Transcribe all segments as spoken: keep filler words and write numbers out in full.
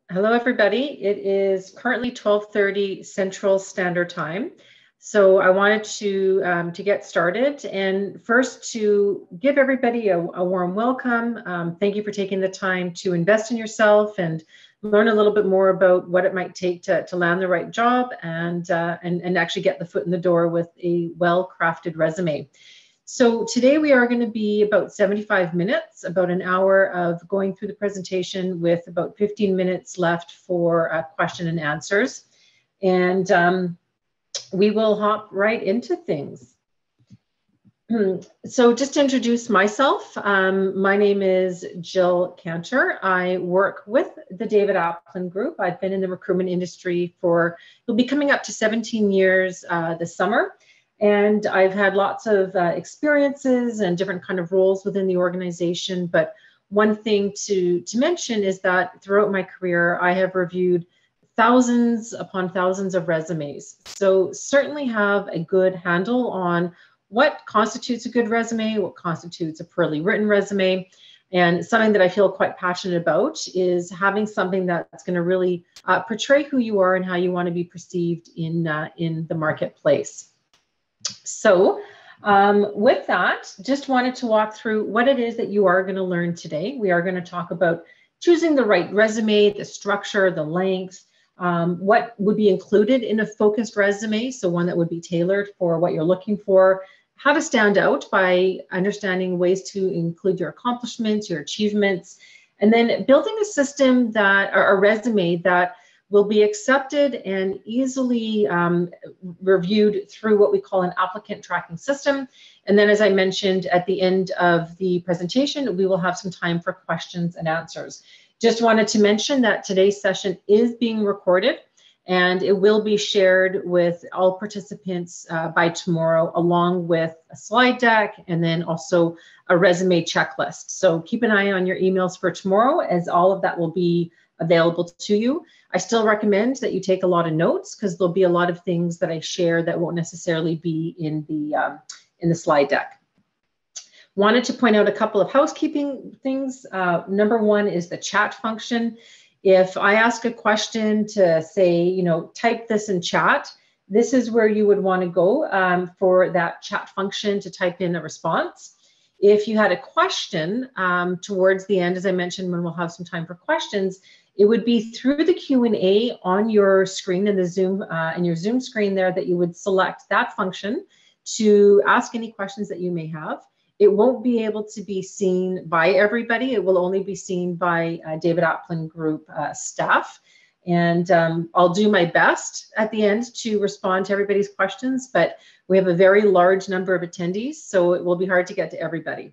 Hello, everybody. It is currently twelve thirty Central Standard Time. So I wanted to, um, to get started and first to give everybody a, a warm welcome. Um, thank you for taking the time to invest in yourself and learn a little bit more about what it might take to, to land the right job and, uh, and, and actually get the foot in the door with a well-crafted resume. So today we are going to be about seventy-five minutes, about an hour of going through the presentation with about fifteen minutes left for uh, question and answers. And um, we will hop right into things. So just to introduce myself, um, my name is Jill Kantor. I work with the David Aplin Group. I've been in the recruitment industry for, it'll be coming up to seventeen years uh, this summer. And I've had lots of uh, experiences and different kind of roles within the organization. But one thing to, to mention is that throughout my career, I have reviewed thousands upon thousands of resumes. So certainly have a good handle on what constitutes a good resume, what constitutes a poorly written resume. And something that I feel quite passionate about is having something that's going to really uh, portray who you are and how you want to be perceived in, uh, in the marketplace. So um, with that, just wanted to walk through what it is that you are going to learn today. We are going to talk about choosing the right resume, the structure, the length, um, what would be included in a focused resume, so one that would be tailored for what you're looking for, how to stand out by understanding ways to include your accomplishments, your achievements, and then building a system that, or a resume that will be accepted and easily um, reviewed through what we call an applicant tracking system. And then, as I mentioned, at the end of the presentation, we will have some time for questions and answers. Just wanted to mention that today's session is being recorded and it will be shared with all participants uh, by tomorrow, along with a slide deck and then also a resume checklist. So keep an eye on your emails for tomorrow, as all of that will be available to you. I still recommend that you take a lot of notes, because there'll be a lot of things that I share that won't necessarily be in the um, in the slide deck. Wanted to point out a couple of housekeeping things. Uh, number one is the chat function. If I ask a question to say, you know, type this in chat, this is where you would want to go um, for that chat function to type in a response. If you had a question um, towards the end, as I mentioned, when we'll have some time for questions, it would be through the Q and A on your screen in the Zoom, uh, in your Zoom screen there, that you would select that function to ask any questions that you may have. It won't be able to be seen by everybody. It will only be seen by uh, David Aplin Group uh, staff. And um, I'll do my best at the end to respond to everybody's questions, but we have a very large number of attendees, so it will be hard to get to everybody.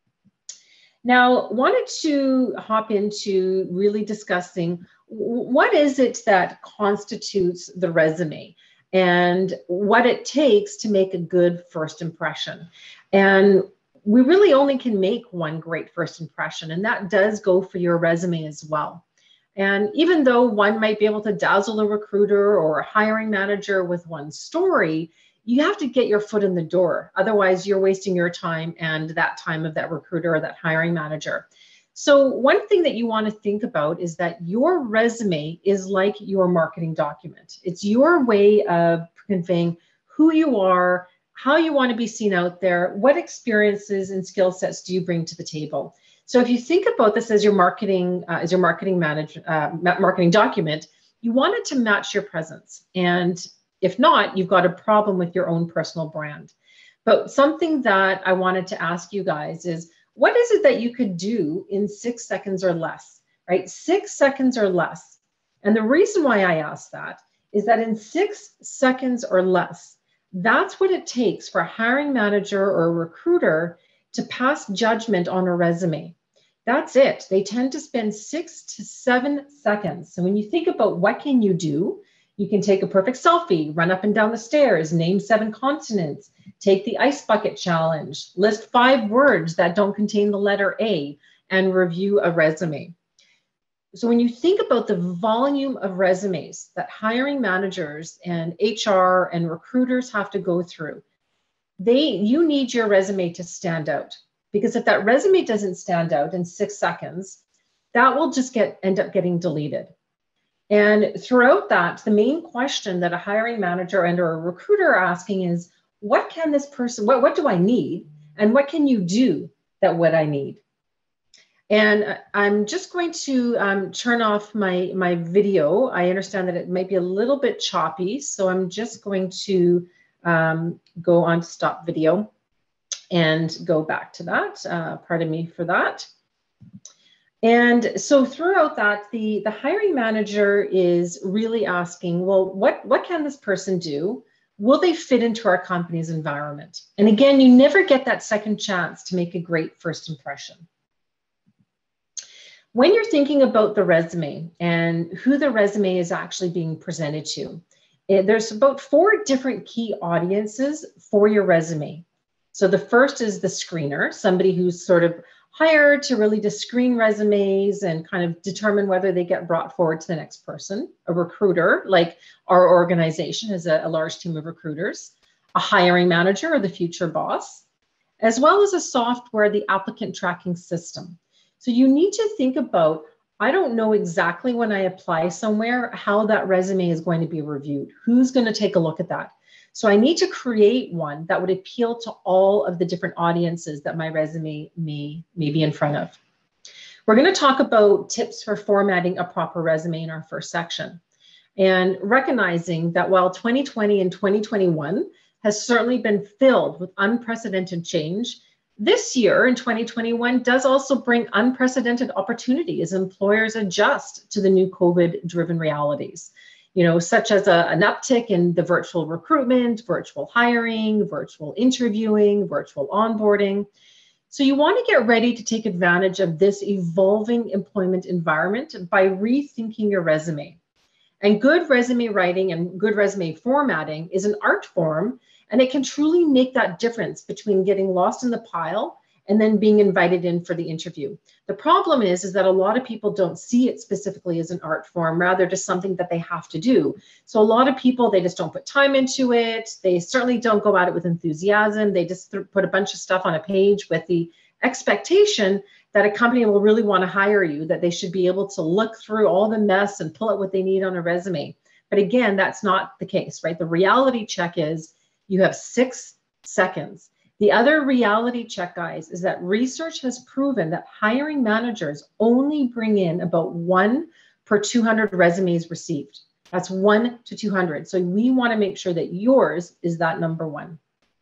Now, wanted to hop into really discussing what is it that constitutes the resume and what it takes to make a good first impression. And we really only can make one great first impression, and that does go for your resume as well. And even though one might be able to dazzle a recruiter or a hiring manager with one story, you have to get your foot in the door. Otherwise, you're wasting your time and that time of that recruiter or that hiring manager. So one thing that you want to think about is that your resume is like your marketing document. It's your way of conveying who you are, how you want to be seen out there, what experiences and skill sets do you bring to the table. So if you think about this as your marketing, uh, as your marketing manage, uh, marketing document, you want it to match your presence. And if not, you've got a problem with your own personal brand. But something that I wanted to ask you guys is, what is it that you could do in six seconds or less, right? Six seconds or less. And the reason why I ask that is that in six seconds or less, that's what it takes for a hiring manager or a recruiter to pass judgment on a resume. That's it. They tend to spend six to seven seconds. So when you think about what can you do, you can take a perfect selfie, run up and down the stairs, name seven consonants, take the ice bucket challenge, list five words that don't contain the letter A, and review a resume. So when you think about the volume of resumes that hiring managers and H R and recruiters have to go through, they, you need your resume to stand out. Because if that resume doesn't stand out in six seconds, that will just get end up getting deleted. And throughout that, the main question that a hiring manager and or a recruiter are asking is, what can this person, what, what do I need? And what can you do that what I need? And I'm just going to um, turn off my, my video. I understand that it might be a little bit choppy, so I'm just going to um, go on to stop video and go back to that. Uh, pardon me for that. And so throughout that, the, the hiring manager is really asking, well, what, what can this person do? Will they fit into our company's environment? And again, you never get that second chance to make a great first impression. When you're thinking about the resume and who the resume is actually being presented to, it, there's about four different key audiences for your resume. So the first is the screener, somebody who's sort of hired to really to screen resumes and kind of determine whether they get brought forward to the next person. A recruiter, like our organization has a, a large team of recruiters, a hiring manager or the future boss, as well as a software, the applicant tracking system. So you need to think about, I don't know exactly when I apply somewhere, how that resume is going to be reviewed. Who's going to take a look at that? So I need to create one that would appeal to all of the different audiences that my resume may, may be in front of. We're going to talk about tips for formatting a proper resume in our first section. And recognizing that while twenty twenty and twenty twenty-one has certainly been filled with unprecedented change, this year in twenty twenty-one does also bring unprecedented opportunity as employers adjust to the new COVID-driven realities, you know, such as a, an uptick in the virtual recruitment, virtual hiring, virtual interviewing, virtual onboarding. So you want to get ready to take advantage of this evolving employment environment by rethinking your resume. And good resume writing and good resume formatting is an art form, and it can truly make that difference between getting lost in the pile and then being invited in for the interview. The problem is, is that a lot of people don't see it specifically as an art form, rather just something that they have to do. So a lot of people, they just don't put time into it. They certainly don't go at it with enthusiasm. They just put a bunch of stuff on a page with the expectation that a company will really want to hire you, that they should be able to look through all the mess and pull out what they need on a resume. But again, that's not the case, right? The reality check is you have six seconds. The other reality check, guys, is that research has proven that hiring managers only bring in about one per two hundred resumes received. That's one to two hundred. So we want to make sure that yours is that number one.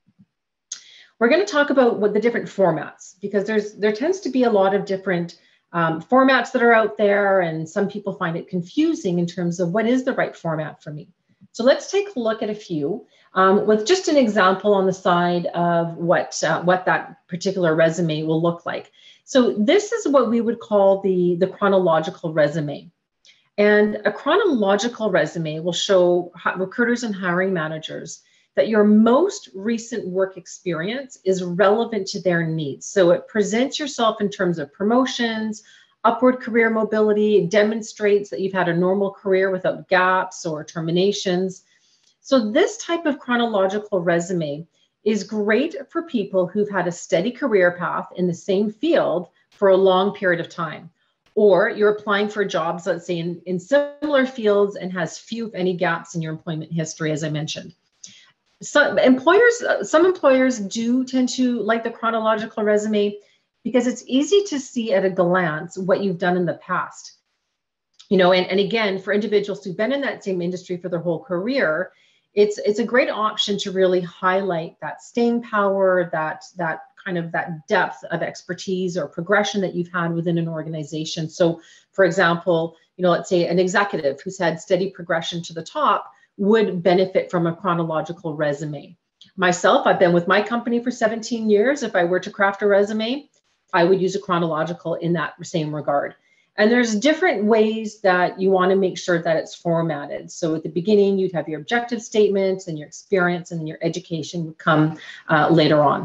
We're going to talk about what the different formats, because there's there tends to be a lot of different um, formats that are out there, and some people find it confusing in terms of what is the right format for me. So let's take a look at a few um, with just an example on the side of what, uh, what that particular resume will look like. So this is what we would call the, the chronological resume. And a chronological resume will show recruiters and hiring managers that your most recent work experience is relevant to their needs. So it presents yourself in terms of promotions, upward career mobility. It demonstrates that you've had a normal career without gaps or terminations. So this type of chronological resume is great for people who've had a steady career path in the same field for a long period of time. Or you're applying for jobs, let's say, in, in similar fields and has few, if any, gaps in your employment history, as I mentioned. Some employers, some employers do tend to like the chronological resume because it's easy to see at a glance what you've done in the past. You know, and, and again, for individuals who've been in that same industry for their whole career, it's it's a great option to really highlight that staying power, that that kind of that depth of expertise or progression that you've had within an organization. So, for example, you know, let's say an executive who's had steady progression to the top would benefit from a chronological resume. Myself, I've been with my company for seventeen years. If I were to craft a resume, I would use a chronological in that same regard. And there's different ways that you want to make sure that it's formatted. So at the beginning, you'd have your objective statements and your experience, and then your education would come uh, later on.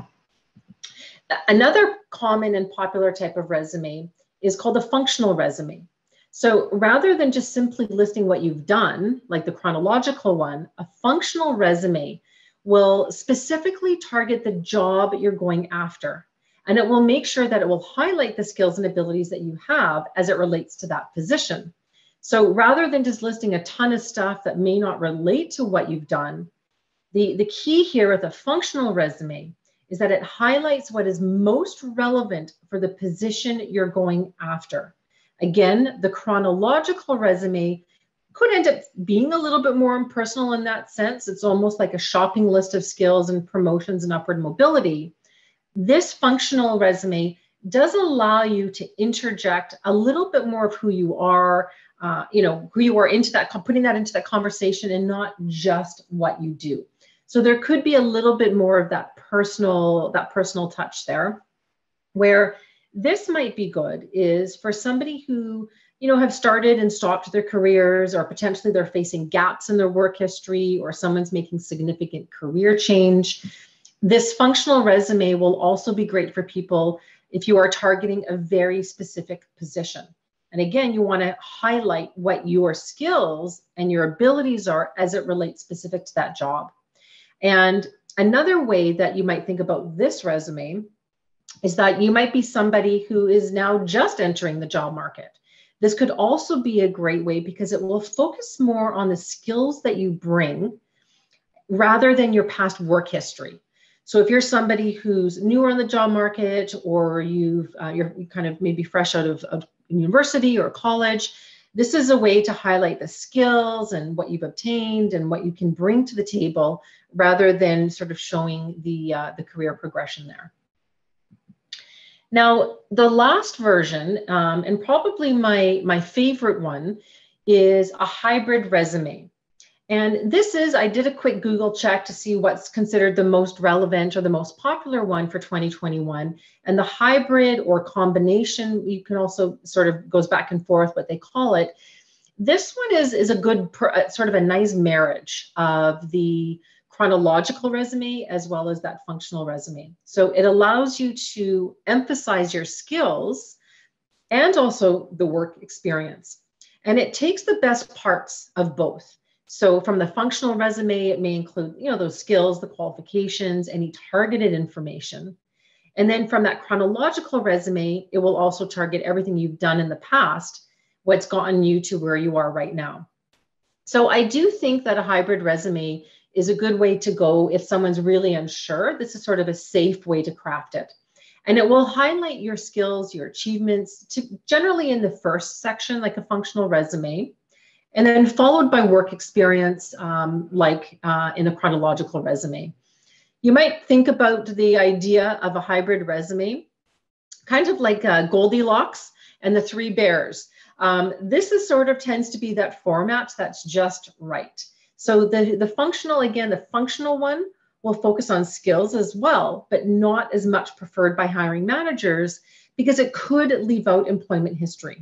Another common and popular type of resume is called a functional resume. So rather than just simply listing what you've done, like the chronological one, a functional resume will specifically target the job you're going after. And it will make sure that it will highlight the skills and abilities that you have as it relates to that position. So rather than just listing a ton of stuff that may not relate to what you've done, the, the key here with a functional resume is that it highlights what is most relevant for the position you're going after. Again, the chronological resume could end up being a little bit more impersonal in that sense. It's almost like a shopping list of skills and promotions and upward mobility. This functional resume does allow you to interject a little bit more of who you are, uh, you know, who you are into that, putting that into that conversation and not just what you do. So there could be a little bit more of that personal, that personal touch there. Where this might be good is for somebody who, you know, have started and stopped their careers, or potentially they're facing gaps in their work history, or someone's making significant career change. This functional resume will also be great for people if you are targeting a very specific position. And again, you want to highlight what your skills and your abilities are as it relates specific to that job. And another way that you might think about this resume is that you might be somebody who is now just entering the job market. This could also be a great way because it will focus more on the skills that you bring rather than your past work history. So if you're somebody who's newer in the job market, or you've, uh, you're kind of maybe fresh out of, of university or college, this is a way to highlight the skills and what you've obtained and what you can bring to the table rather than sort of showing the, uh, the career progression there. Now, the last version, um, and probably my, my favorite one, is a hybrid resume. And this is, I did a quick Google check to see what's considered the most relevant or the most popular one for twenty twenty-one. And the hybrid or combination, you can also sort of goes back and forth what they call it. This one is, is a good, sort of a nice marriage of the chronological resume as well as that functional resume. So it allows you to emphasize your skills and also the work experience. And it takes the best parts of both. So from the functional resume, it may include, you know, those skills, the qualifications, any targeted information. And then from that chronological resume, it will also target everything you've done in the past, what's gotten you to where you are right now. So I do think that a hybrid resume is a good way to go if someone's really unsure. This is sort of a safe way to craft it. And it will highlight your skills, your achievements, to generally in the first section, like a functional resume, and then followed by work experience, um, like uh, in a chronological resume. You might think about the idea of a hybrid resume, kind of like uh, Goldilocks and the Three Bears. Um, this is sort of tends to be that format that's just right. So the, the functional, again, the functional one will focus on skills as well, but not as much preferred by hiring managers because it could leave out employment history.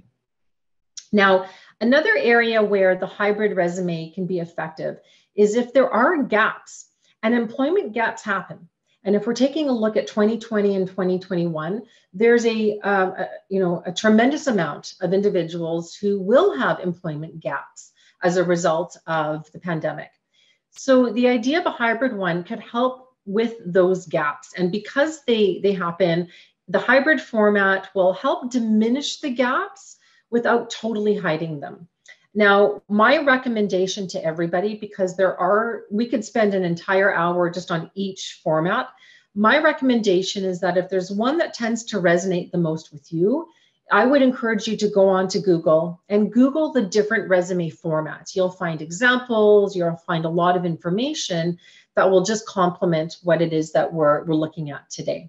Now, another area where the hybrid resume can be effective is if there are gaps, and employment gaps happen. And if we're taking a look at twenty twenty and twenty twenty-one, there's a, um, a you know, a tremendous amount of individuals who will have employment gaps as a result of the pandemic. So the idea of a hybrid one could help with those gaps. And because they, they happen, the hybrid format will help diminish the gaps without totally hiding them. Now, my recommendation to everybody, because there are, we could spend an entire hour just on each format. My recommendation is that if there's one that tends to resonate the most with you, I would encourage you to go on to Google and Google the different resume formats. You'll find examples, you'll find a lot of information that will just complement what it is that we're, we're looking at today.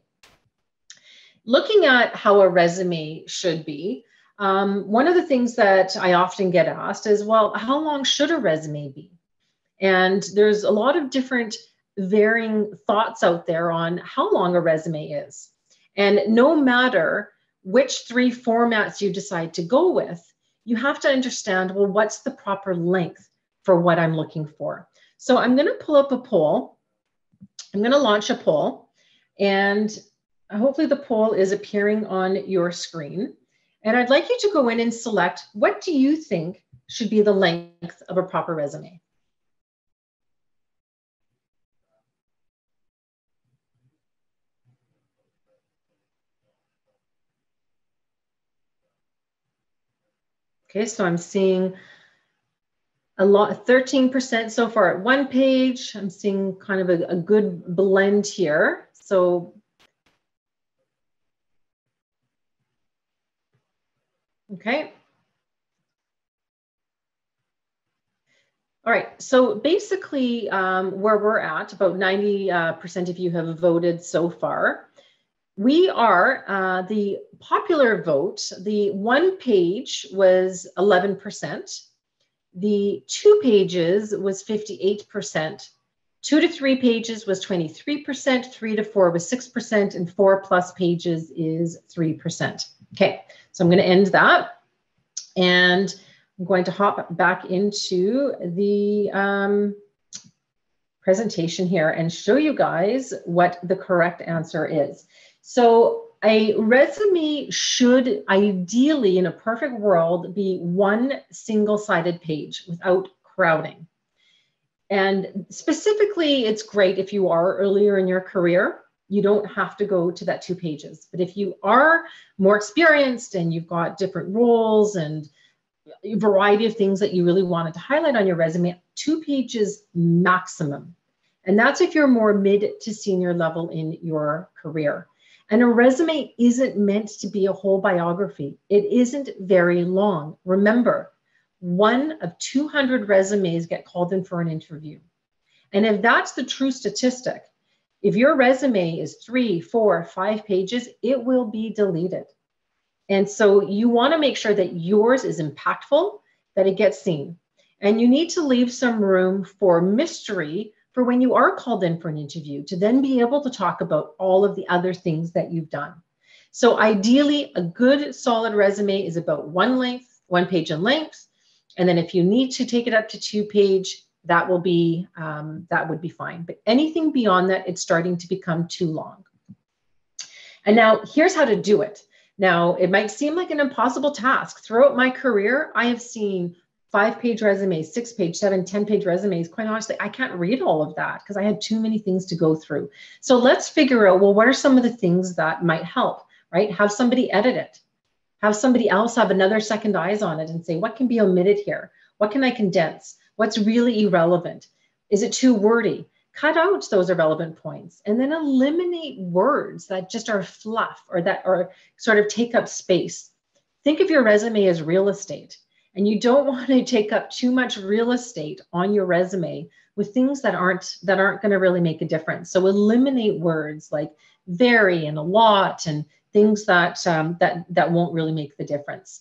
Looking at how a resume should be, Um, one of the things that I often get asked is, well, how long should a resume be? And there's a lot of different varying thoughts out there on how long a resume is. And no matter which three formats you decide to go with, you have to understand, well, what's the proper length for what I'm looking for? So I'm going to pull up a poll. I'm going to launch a poll, and hopefully the poll is appearing on your screen. And I'd like you to go in and select, what do you think should be the length of a proper resume? Okay, so I'm seeing a lot, thirteen percent so far at one page. I'm seeing kind of a, a good blend here. So, okay. All right, so basically um, where we're at, about ninety percent of you have voted so far. We are, uh, the popular vote, the one page was eleven percent. The two pages was fifty-eight percent. Two to three pages was twenty-three percent. Three to four was six percent. And four plus pages is three percent. Okay, so I'm going to end that. And I'm going to hop back into the um, presentation here and show you guys what the correct answer is. So a resume should ideally, in a perfect world, be one single-sided page without crowding. And specifically, it's great if you are earlier in your career. You don't have to go to that two pages. But if you are more experienced and you've got different roles and a variety of things that you really wanted to highlight on your resume, two pages maximum. And that's if you're more mid to senior level in your career. And a resume isn't meant to be a whole biography. It isn't very long. Remember, one of two hundred resumes get called in for an interview. And if that's the true statistic, if your resume is three, four, five pages, it will be deleted. And so you want to make sure that yours is impactful, that it gets seen. And you need to leave some room for mystery for when you are called in for an interview, to then be able to talk about all of the other things that you've done. So ideally, a good solid resume is about one length, one page in length. And then if you need to take it up to two page, that will be, um, that would be fine. But anything beyond that, it's starting to become too long. And now here's how to do it. Now, it might seem like an impossible task. Throughout my career, I have seen five-page resumes, six-page, seven, ten-page resumes. Quite honestly, I can't read all of that because I had too many things to go through. So let's figure out, well, what are some of the things that might help, right? Have somebody edit it. Have somebody else have another second eyes on it and say, what can be omitted here? What can I condense? What's really irrelevant? Is it too wordy? Cut out those irrelevant points and then eliminate words that just are fluff or that are sort of take up space. Think of your resume as real estate, and you don't want to take up too much real estate on your resume with things that aren't that aren't going to really make a difference. So eliminate words like very and a lot and things that um, that that won't really make the difference.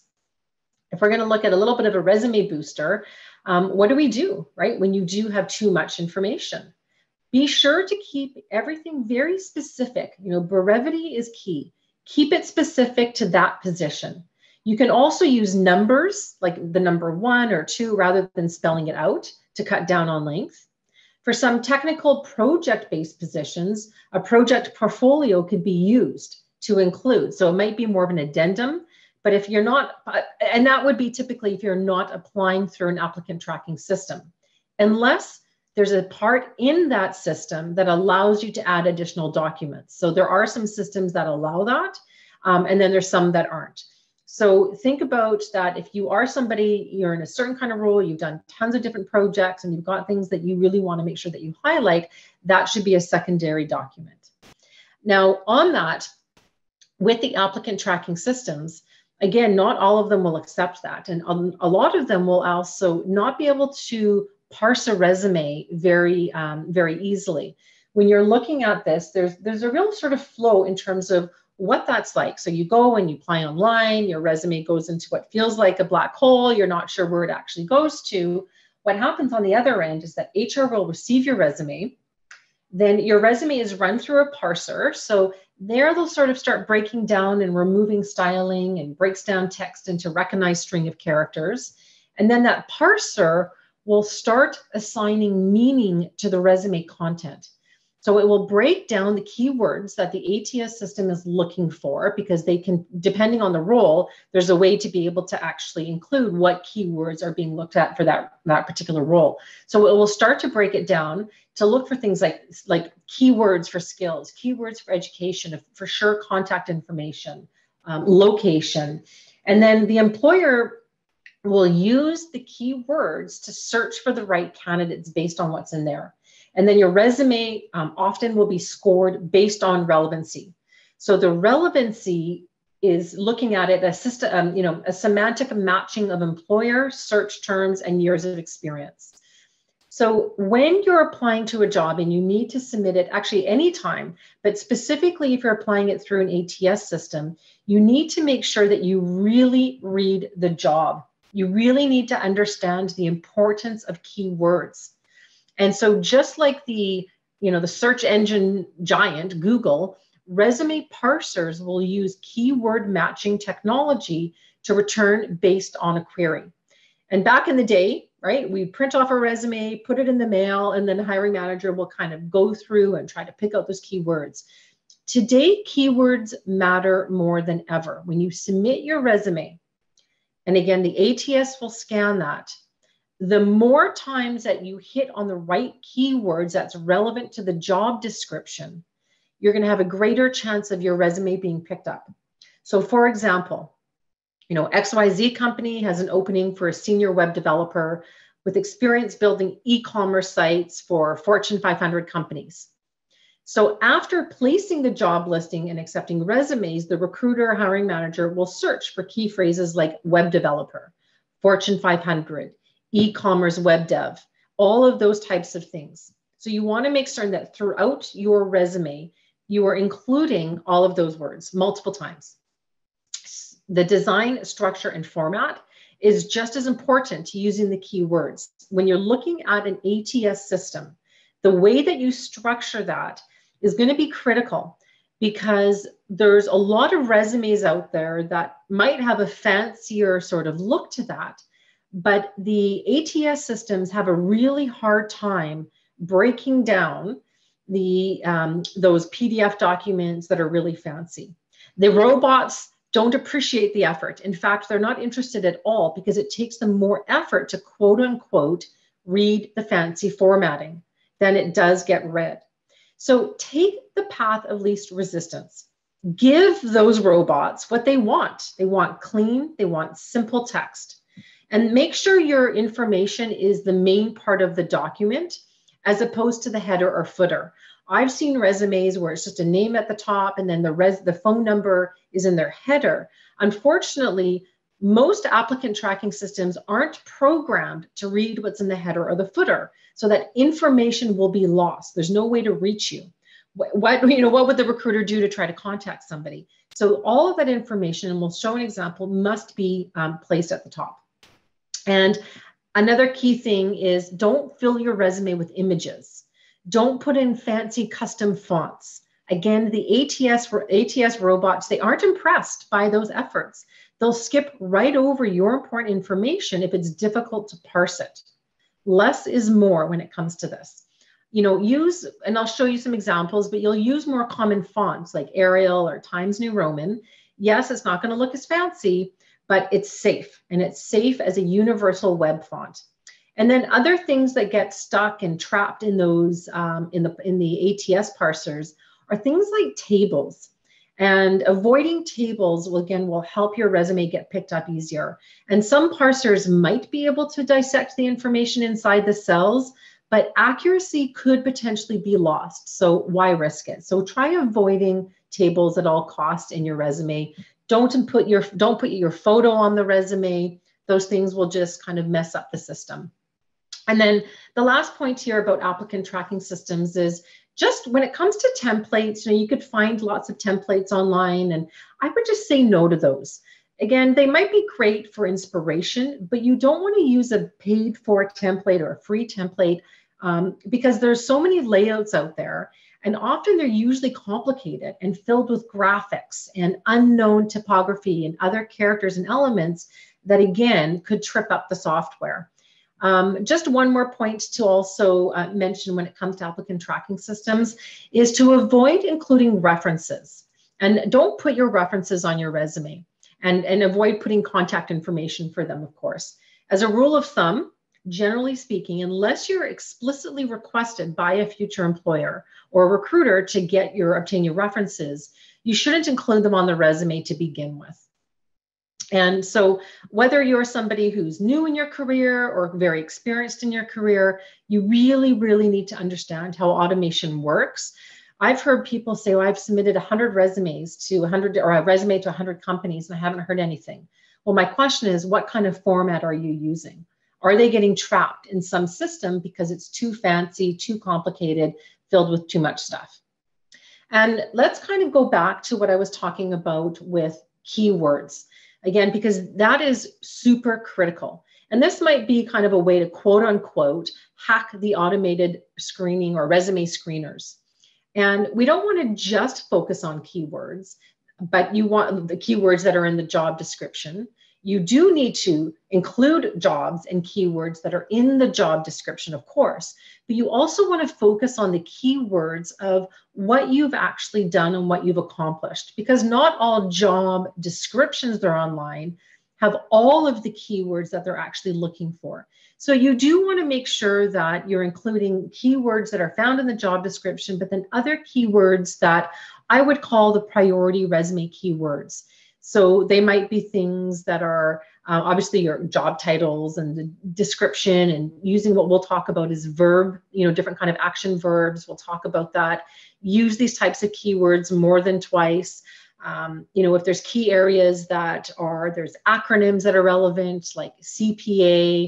If we're going to look at a little bit of a resume booster, um, what do we do, right, when you do have too much information? Be sure to keep everything very specific. You know, brevity is key. Keep it specific to that position. You can also use numbers like the number one or two rather than spelling it out to cut down on length. For some technical project-based positions, a project portfolio could be used to include. So it might be more of an addendum, but if you're not, and that would be typically if you're not applying through an applicant tracking system, unless there's a part in that system that allows you to add additional documents. So there are some systems that allow that, um, and then there's some that aren't. So think about that. If you are somebody, you're in a certain kind of role, you've done tons of different projects and you've got things that you really want to make sure that you highlight, that should be a secondary document. Now on that, with the applicant tracking systems, again, not all of them will accept that. And a lot of them will also not be able to parse a resume very, um, very easily. When you're looking at this, there's, there's a real sort of flow in terms of what that's like. So you go and you apply online, your resume goes into what feels like a black hole. You're not sure where it actually goes to. What happens on the other end is that H R will receive your resume. Then your resume is run through a parser. So there they'll sort of start breaking down and removing styling and breaks down text into recognized string of characters. And then that parser will start assigning meaning to the resume content. So it will break down the keywords that the A T S system is looking for, because they can, depending on the role, there's a way to be able to actually include what keywords are being looked at for that, that particular role. So it will start to break it down to look for things like, like keywords for skills, keywords for education, for sure contact information, um, location. And then the employer will use the keywords to search for the right candidates based on what's in there. And then your resume um, often will be scored based on relevancy. So the relevancy is looking at it as system, um, you know, a semantic matching of employer, search terms, and years of experience. So when you're applying to a job and you need to submit it actually anytime, but specifically if you're applying it through an A T S system, you need to make sure that you really read the job. You really need to understand the importance of keywords. And so just like the, you know, the search engine giant, Google, resume parsers will use keyword matching technology to return based on a query. And back in the day, right, we print off a resume, put it in the mail, and then the hiring manager will kind of go through and try to pick out those keywords. Today, keywords matter more than ever. When you submit your resume, and again, the A T S will scan that, the more times that you hit on the right keywords that's relevant to the job description, you're going to have a greater chance of your resume being picked up. So for example, you know, X Y Z company has an opening for a senior web developer with experience building e-commerce sites for Fortune five hundred companies. So after placing the job listing and accepting resumes, the recruiter or hiring manager will search for key phrases like web developer, Fortune five hundred, e-commerce web dev, all of those types of things. So you want to make certain that throughout your resume, you are including all of those words multiple times. The design, structure, and format is just as important to using the keywords. When you're looking at an A T S system, the way that you structure that is going to be critical, because there's a lot of resumes out there that might have a fancier sort of look to that, but the A T S systems have a really hard time breaking down the um, those P D F documents that are really fancy. The robots don't appreciate the effort. In fact, they're not interested at all, because it takes them more effort to quote unquote read the fancy formatting than it does get read. So take the path of least resistance. Give those robots what they want. They want clean, they want simple text. And make sure your information is the main part of the document as opposed to the header or footer. I've seen resumes where it's just a name at the top and then the res the phone number is in their header. Unfortunately, most applicant tracking systems aren't programmed to read what's in the header or the footer, so that information will be lost. There's no way to reach you. What, what, you know, what would the recruiter do to try to contact somebody? So all of that information, and we'll show an example, must be um, placed at the top. And another key thing is don't fill your resume with images. Don't put in fancy custom fonts. Again, the A T S, A T S robots, they aren't impressed by those efforts. They'll skip right over your important information if it's difficult to parse it. Less is more when it comes to this. You know, use, and I'll show you some examples, but you'll use more common fonts like Arial or Times New Roman. Yes, it's not going to look as fancy, but it's safe, and it's safe as a universal web font. And then other things that get stuck and trapped in those um, in the in the A T S parsers are things like tables. And avoiding tables will again will help your resume get picked up easier. And some parsers might be able to dissect the information inside the cells, but accuracy could potentially be lost. So why risk it? So try avoiding tables at all costs in your resume. Don't put your don't put your photo on the resume. Those things will just kind of mess up the system. And then the last point here about applicant tracking systems is just when it comes to templates, you know, you could find lots of templates online, and I would just say no to those. Again, they might be great for inspiration, but you don't want to use a paid for template or a free template um, because there's so many layouts out there, and often they're usually complicated and filled with graphics and unknown typography and other characters and elements that again could trip up the software. Um, just one more point to also uh, mention when it comes to applicant tracking systems is to avoid including references, and don't put your references on your resume, and, and avoid putting contact information for them, of course. As a rule of thumb, generally speaking, unless you're explicitly requested by a future employer or a recruiter to get your obtain your references, you shouldn't include them on the resume to begin with. And so whether you're somebody who's new in your career or very experienced in your career, you really, really need to understand how automation works. I've heard people say, well, I've submitted one hundred resumes to one hundred or a resume to one hundred companies and I haven't heard anything. Well, my question is, what kind of format are you using? Are they getting trapped in some system because it's too fancy, too complicated, filled with too much stuff? And let's kind of go back to what I was talking about with keywords. Again, because that is super critical. And this might be kind of a way to quote unquote hack the automated screening or resume screeners. And we don't want to just focus on keywords, but you want the keywords that are in the job description. You do need to include jobs and keywords that are in the job description, of course, but you also want to focus on the keywords of what you've actually done and what you've accomplished, because not all job descriptions that are online have all of the keywords that they're actually looking for. So you do want to make sure that you're including keywords that are found in the job description, but then other keywords that I would call the priority resume keywords. So they might be things that are uh, obviously your job titles and the description, and using what we'll talk about is verb, you know, different kind of action verbs. We'll talk about that. Use these types of keywords more than twice. Um, you know, if there's key areas that are, there's acronyms that are relevant, like C P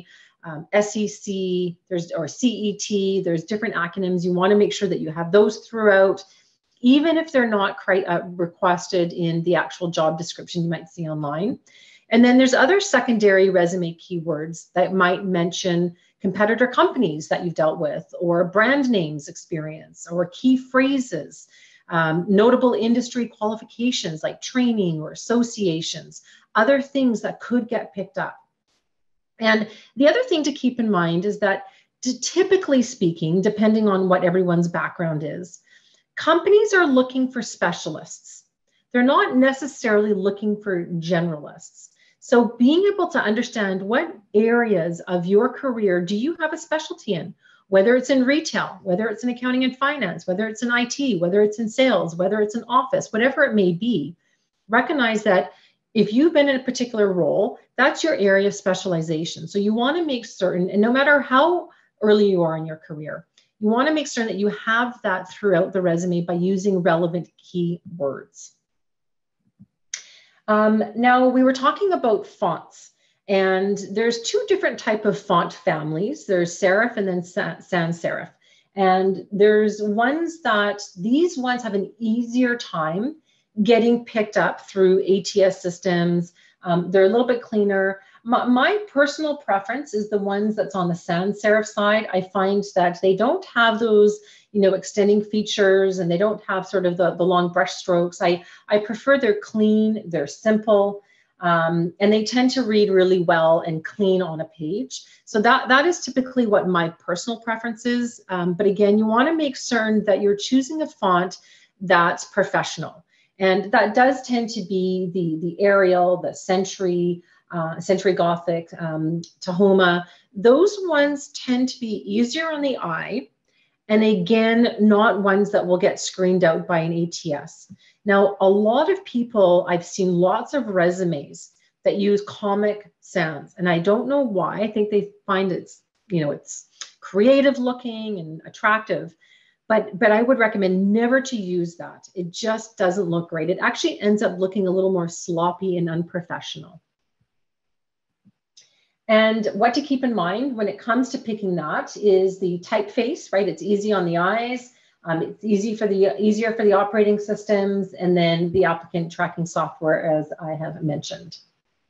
A, um, S E C, there's, or C E T, there's different acronyms. You want to make sure that you have those throughout, even if they're not uh, requested in the actual job description you might see online. And then there's other secondary resume keywords that might mention competitor companies that you've dealt with, or brand names experience, or key phrases, um, notable industry qualifications like training or associations, other things that could get picked up. And the other thing to keep in mind is that, typically speaking, depending on what everyone's background is, companies are looking for specialists. They're not necessarily looking for generalists. So being able to understand what areas of your career do you have a specialty in, whether it's in retail, whether it's in accounting and finance, whether it's in I T, whether it's in sales, whether it's in office, whatever it may be, recognize that if you've been in a particular role, that's your area of specialization. So you want to make certain, and no matter how early you are in your career, you want to make certain that you have that throughout the resume by using relevant keywords. Um, now, we were talking about fonts, and there's two different type of font families. There's serif and then sans serif. And there's ones that, these ones have an easier time getting picked up through A T S systems. Um, they're a little bit cleaner. My, my personal preference is the ones that's on the sans serif side. I find that they don't have those, you know, extending features, and they don't have sort of the, the long brush strokes. I, I prefer they're clean, they're simple, um, and they tend to read really well and clean on a page. So that, that is typically what my personal preference is. Um, but again, you want to make certain that you're choosing a font that's professional. And that does tend to be the, the Arial, the Century, uh, Century Gothic, um, Tahoma. Those ones tend to be easier on the eye. And again, not ones that will get screened out by an A T S. Now, a lot of people, I've seen lots of resumes that use Comic Sans, and I don't know why. I think they find it's, you know, it's creative looking and attractive, but, but I would recommend never to use that. It just doesn't look great. It actually ends up looking a little more sloppy and unprofessional. And what to keep in mind when it comes to picking that is the typeface, right? It's easy on the eyes. Um, it's easy for the easier for the operating systems, and then the applicant tracking software, as I have mentioned.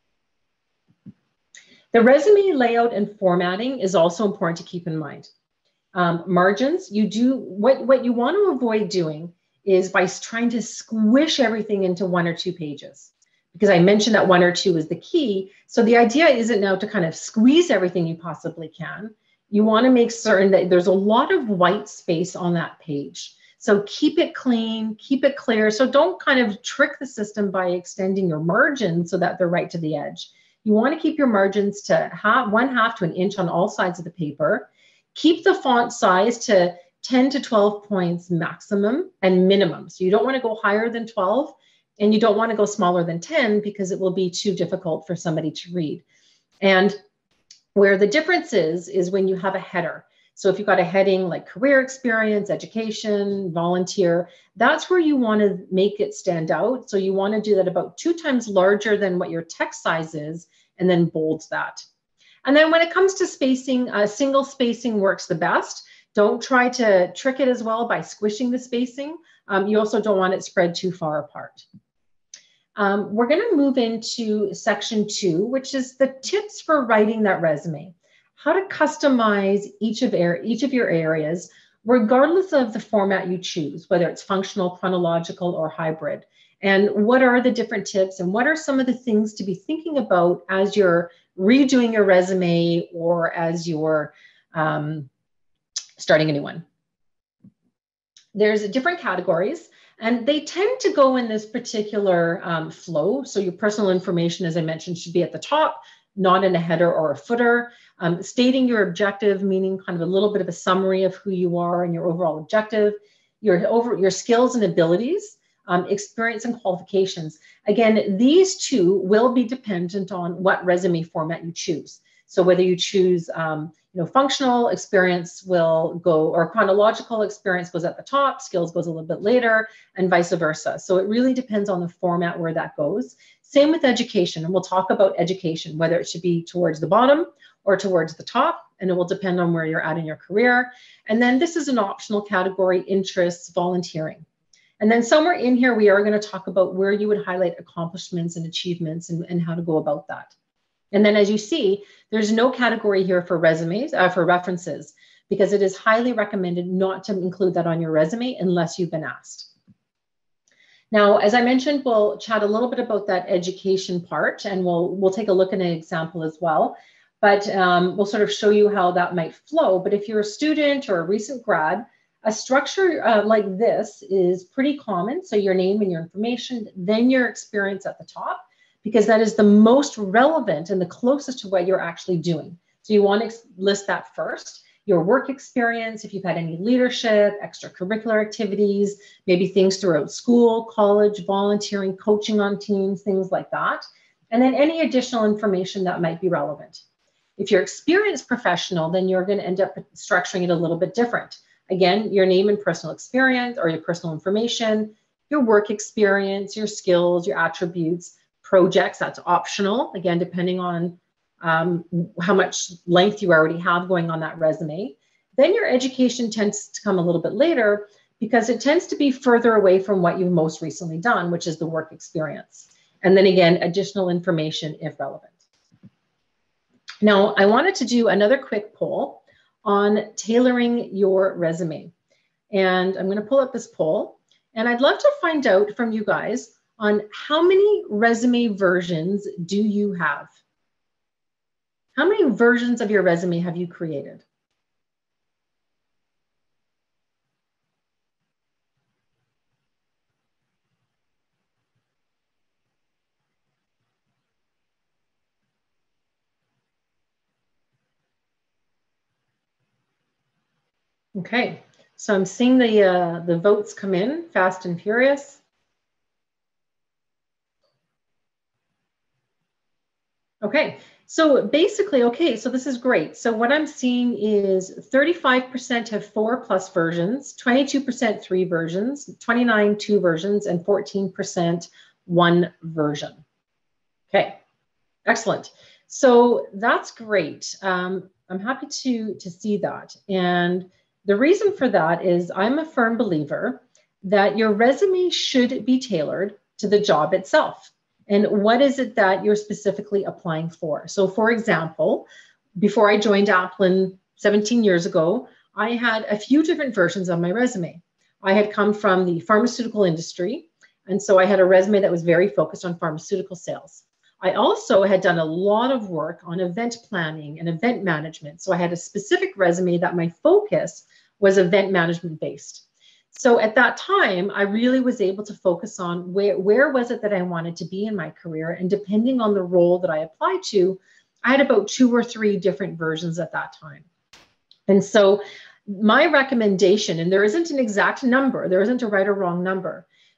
The resume layout and formatting is also important to keep in mind. Um, margins, you do what what you want to avoid doing is by trying to squish everything into one or two pages, because I mentioned that one or two is the key. So the idea isn't now to kind of squeeze everything you possibly can. You want to make certain that there's a lot of white space on that page. So keep it clean, keep it clear. So don't kind of trick the system by extending your margins so that they're right to the edge. You want to keep your margins to half, one half to an inch on all sides of the paper. Keep the font size to ten to twelve points maximum and minimum. So you don't want to go higher than twelve. And you don't want to go smaller than ten because it will be too difficult for somebody to read. And where the difference is, is when you have a header. So if you've got a heading like career experience, education, volunteer, that's where you want to make it stand out. So you want to do that about two times larger than what your text size is, and then bold that. And then when it comes to spacing, uh, single spacing works the best. Don't try to trick it as well by squishing the spacing. Um, you also don't want it spread too far apart. Um, we're going to move into section two, which is the tips for writing that resume. How to customize each of, each of your areas, regardless of the format you choose, whether it's functional, chronological, or hybrid. And what are the different tips, and what are some of the things to be thinking about as you're redoing your resume or as you're um, starting a new one? There's different categories, and they tend to go in this particular um, flow. So your personal information, as I mentioned, should be at the top, not in a header or a footer. Um, stating your objective, meaning kind of a little bit of a summary of who you are and your overall objective, your, over, your skills and abilities, um, experience and qualifications. Again, these two will be dependent on what resume format you choose. So whether you choose, um, you know, functional experience will go, or chronological experience goes at the top, skills goes a little bit later, and vice versa. So it really depends on the format where that goes. Same with education, and we'll talk about education, whether it should be towards the bottom or towards the top, and it will depend on where you're at in your career. And then this is an optional category, interests, volunteering. And then somewhere in here, we are going to talk about where you would highlight accomplishments and achievements, and, and how to go about that. And then as you see, there's no category here for resumes, uh, for references, because it is highly recommended not to include that on your resume unless you've been asked. Now, as I mentioned, we'll chat a little bit about that education part, and we'll, we'll take a look at an example as well. But um, we'll sort of show you how that might flow. But if you're a student or a recent grad, a structure uh, like this is pretty common. So your name and your information, then your experience at the top, because that is the most relevant and the closest to what you're actually doing. So you want to list that first. Your work experience, if you've had any leadership, extracurricular activities, maybe things throughout school, college, volunteering, coaching on teams, things like that. And then any additional information that might be relevant. If you're experienced professional, then you're going to end up structuring it a little bit different. Again, your name and personal experience, or your personal information, your work experience, your skills, your attributes, projects, that's optional, again, depending on um, how much length you already have going on that resume. Then your education tends to come a little bit later, because it tends to be further away from what you've most recently done, which is the work experience. And then again, additional information if relevant. Now, I wanted to do another quick poll on tailoring your resume. And I'm going to pull up this poll. And I'd love to find out from you guys on how many resume versions do you have? How many versions of your resume have you created? Okay, so I'm seeing the, uh, the votes come in fast and furious. Okay, so basically, okay, so this is great. So what I'm seeing is thirty-five percent have four plus versions, twenty-two percent three versions, twenty-nine two versions, and fourteen percent one version. Okay, excellent. So that's great. Um, I'm happy to, to see that. And the reason for that is I'm a firm believer that your resume should be tailored to the job itself. And what is it that you're specifically applying for? So for example, before I joined Aplin seventeen years ago, I had a few different versions of my resume. I had come from the pharmaceutical industry, and so I had a resume that was very focused on pharmaceutical sales. I also had done a lot of work on event planning and event management. So I had a specific resume that my focus was event management based. So at that time, I really was able to focus on where, where was it that I wanted to be in my career. And depending on the role that I applied to, I had about two or three different versions at that time. And so my recommendation, and there isn't an exact number, there isn't a right or wrong number,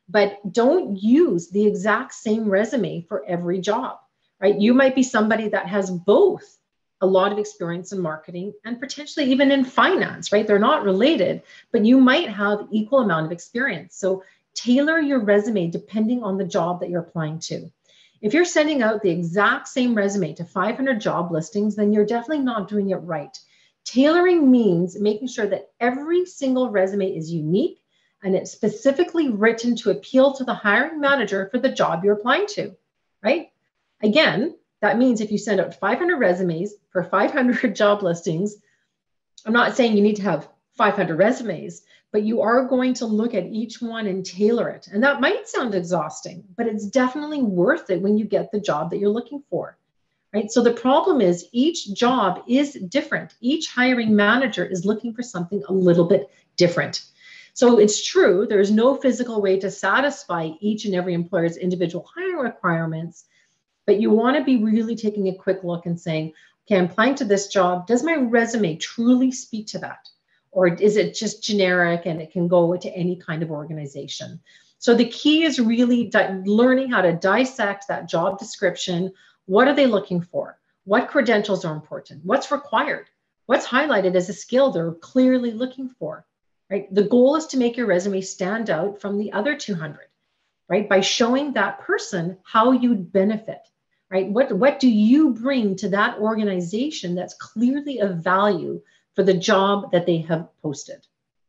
but don't use the exact same resume for every job, right? You might be somebody that has both a lot of experience in marketing and potentially even in finance, right? They're not related, but you might have equal amount of experience. So tailor your resume depending on the job that you're applying to. If you're sending out the exact same resume to five hundred job listings, then you're definitely not doing it right. Tailoring means making sure that every single resume is unique and it's specifically written to appeal to the hiring manager for the job you're applying to, right? Again, that means if you send out five hundred resumes for five hundred job listings, I'm not saying you need to have five hundred resumes, but you are going to look at each one and tailor it. And that might sound exhausting, but it's definitely worth it when you get the job that you're looking for, right? So the problem is each job is different. Each hiring manager is looking for something a little bit different. So it's true, there's no physical way to satisfy each and every employer's individual hiring requirements, but you want to be really taking a quick look and saying, okay, I'm applying to this job. Does my resume truly speak to that? Or is it just generic and it can go to any kind of organization? So the key is really learning how to dissect that job description. What are they looking for? What credentials are important? What's required? What's highlighted as a skill they're clearly looking for? Right? The goal is to make your resume stand out from the other two hundred, right? By showing that person how you'd benefit, right? What, what do you bring to that organization that's clearly of value for the job that they have posted?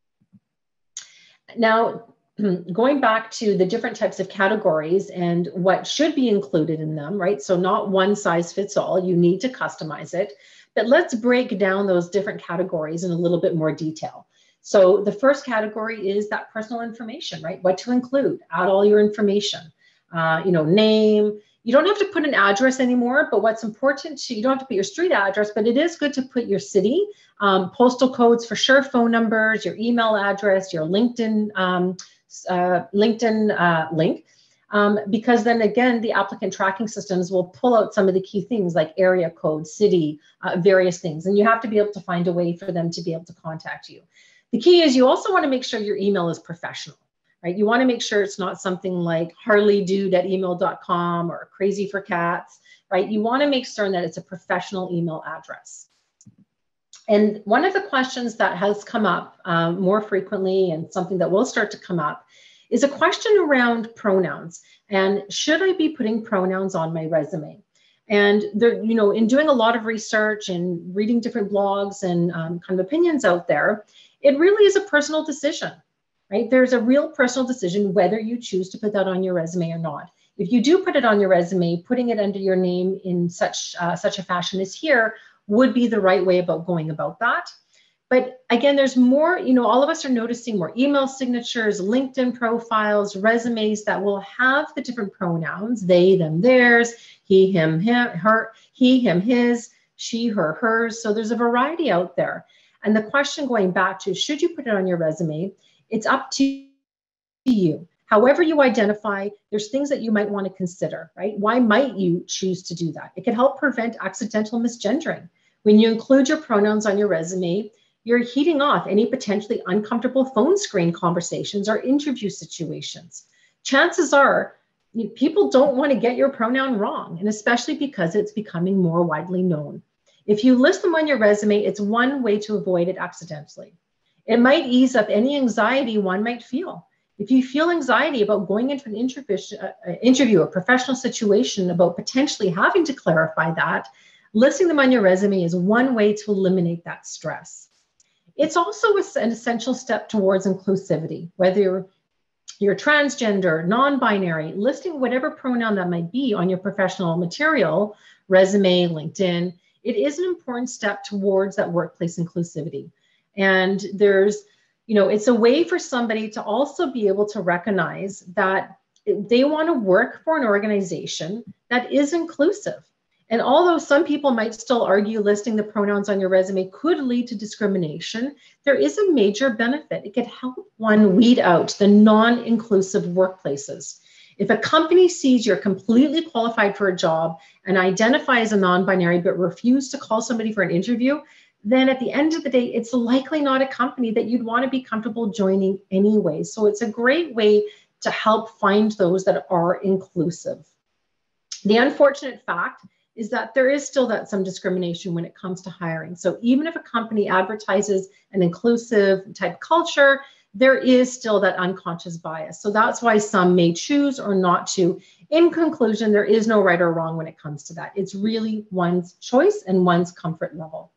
Now, going back to the different types of categories and what should be included in them, right? So not one size fits all, you need to customize it, but let's break down those different categories in a little bit more detail. So the first category is that personal information, right? What to include, add all your information, uh, you know, name. You don't have to put an address anymore, but what's important to, you don't have to put your street address, but it is good to put your city, um, postal codes for sure, phone numbers, your email address, your LinkedIn, um, uh, LinkedIn uh, link. Um, because then again, the applicant tracking systems will pull out some of the key things like area code, city, uh, various things. And you have to be able to find a way for them to be able to contact you. The key is you also want to make sure your email is professional, right? You want to make sure it's not something like harleydude at email dot com or crazy for cats, right? You want to make certain that it's a professional email address. And one of the questions that has come up um, more frequently and something that will start to come up is a question around pronouns. And should I be putting pronouns on my resume? And there, you know, in doing a lot of research and reading different blogs and um, kind of opinions out there, it really is a personal decision, right? There's a real personal decision whether you choose to put that on your resume or not. If you do put it on your resume, putting it under your name in such uh, such a fashion as here would be the right way about going about that. But again, there's more, you know, all of us are noticing more email signatures, LinkedIn profiles, resumes that will have the different pronouns, they, them, theirs, he, him, him, her, he, him, his, she, her, hers. So there's a variety out there. And the question going back to, should you put it on your resume? It's up to you. However you identify, there's things that you might want to consider, right? Why might you choose to do that? It can help prevent accidental misgendering. When you include your pronouns on your resume, you're heating off any potentially uncomfortable phone screen conversations or interview situations. Chances are people don't want to get your pronoun wrong, and especially because it's becoming more widely known. If you list them on your resume, it's one way to avoid it accidentally. It might ease up any anxiety one might feel. If you feel anxiety about going into an interview, uh, interview, a professional situation about potentially having to clarify that, listing them on your resume is one way to eliminate that stress. It's also an essential step towards inclusivity, whether you're, you're transgender, non-binary, listing whatever pronoun that might be on your professional material, resume, LinkedIn. It is an important step towards that workplace inclusivity. And there's, you know, it's a way for somebody to also be able to recognize that they want to work for an organization that is inclusive. And although some people might still argue listing the pronouns on your resume could lead to discrimination, there is a major benefit. It could help one weed out the non-inclusive workplaces. If a company sees you're completely qualified for a job and identify as a non-binary but refuse to call somebody for an interview, then at the end of the day, it's likely not a company that you'd want to be comfortable joining anyway. So it's a great way to help find those that are inclusive. The unfortunate fact is that there is still that some discrimination when it comes to hiring. So even if a company advertises an inclusive type culture, there is still that unconscious bias. So that's why some may choose or not to. In conclusion, there is no right or wrong when it comes to that. It's really one's choice and one's comfort level.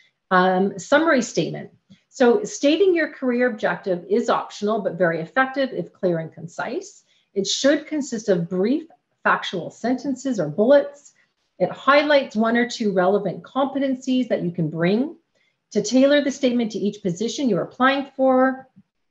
Um, summary statement. So stating your career objective is optional, but very effective if clear and concise. It should consist of brief, factual sentences or bullets. It highlights one or two relevant competencies that you can bring. To tailor the statement to each position you're applying for.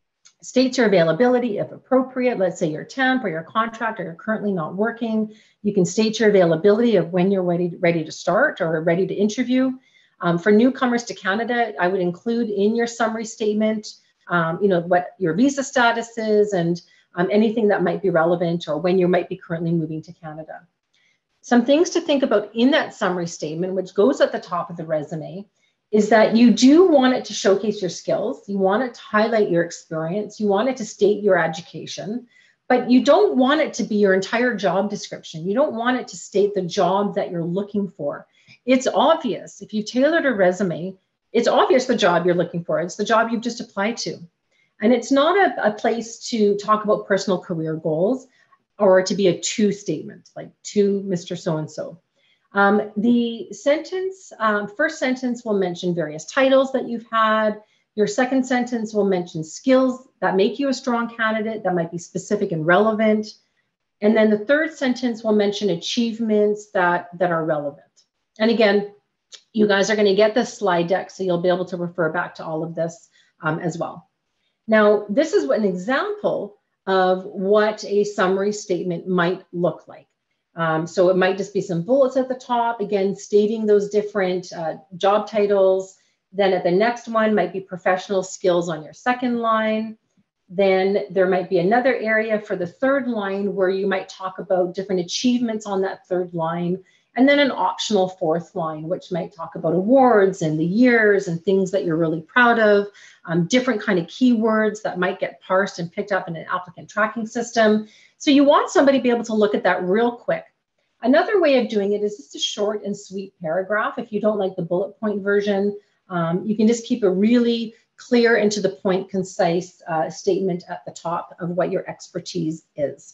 State your availability if appropriate. Let's say you're temp or you're contract or you're currently not working. You can state your availability of when you're ready, ready to start or ready to interview. Um, for newcomers to Canada, I would include in your summary statement, um, you know, what your visa status is and um, anything that might be relevant or when you might be currently moving to Canada. Some things to think about in that summary statement, which goes at the top of the resume, is that you do want it to showcase your skills. You want it to highlight your experience. You want it to state your education, but you don't want it to be your entire job description. You don't want it to state the job that you're looking for. It's obvious. If you tailored a resume, it's obvious the job you're looking for. It's the job you've just applied to. And it's not a, a place to talk about personal career goals or to be a to statement, like to Mister So-and-so. Um, the sentence, um, first sentence will mention various titles that you've had. Your second sentence will mention skills that make you a strong candidate that might be specific and relevant. And then the third sentence will mention achievements that, that are relevant. And again, you guys are going to get this slide deck, so you'll be able to refer back to all of this um, as well. Now, this is an example of what a summary statement might look like. Um, so it might just be some bullets at the top, again, stating those different uh, job titles. Then at the next one might be professional skills on your second line. Then there might be another area for the third line where you might talk about different achievements on that third line. And then an optional fourth line, which might talk about awards and the years and things that you're really proud of, um, different kind of keywords that might get parsed and picked up in an applicant tracking system. So you want somebody to be able to look at that real quick. Another way of doing it is just a short and sweet paragraph. If you don't like the bullet point version, um, you can just keep a really clear and to the point, concise uh, statement at the top of what your expertise is.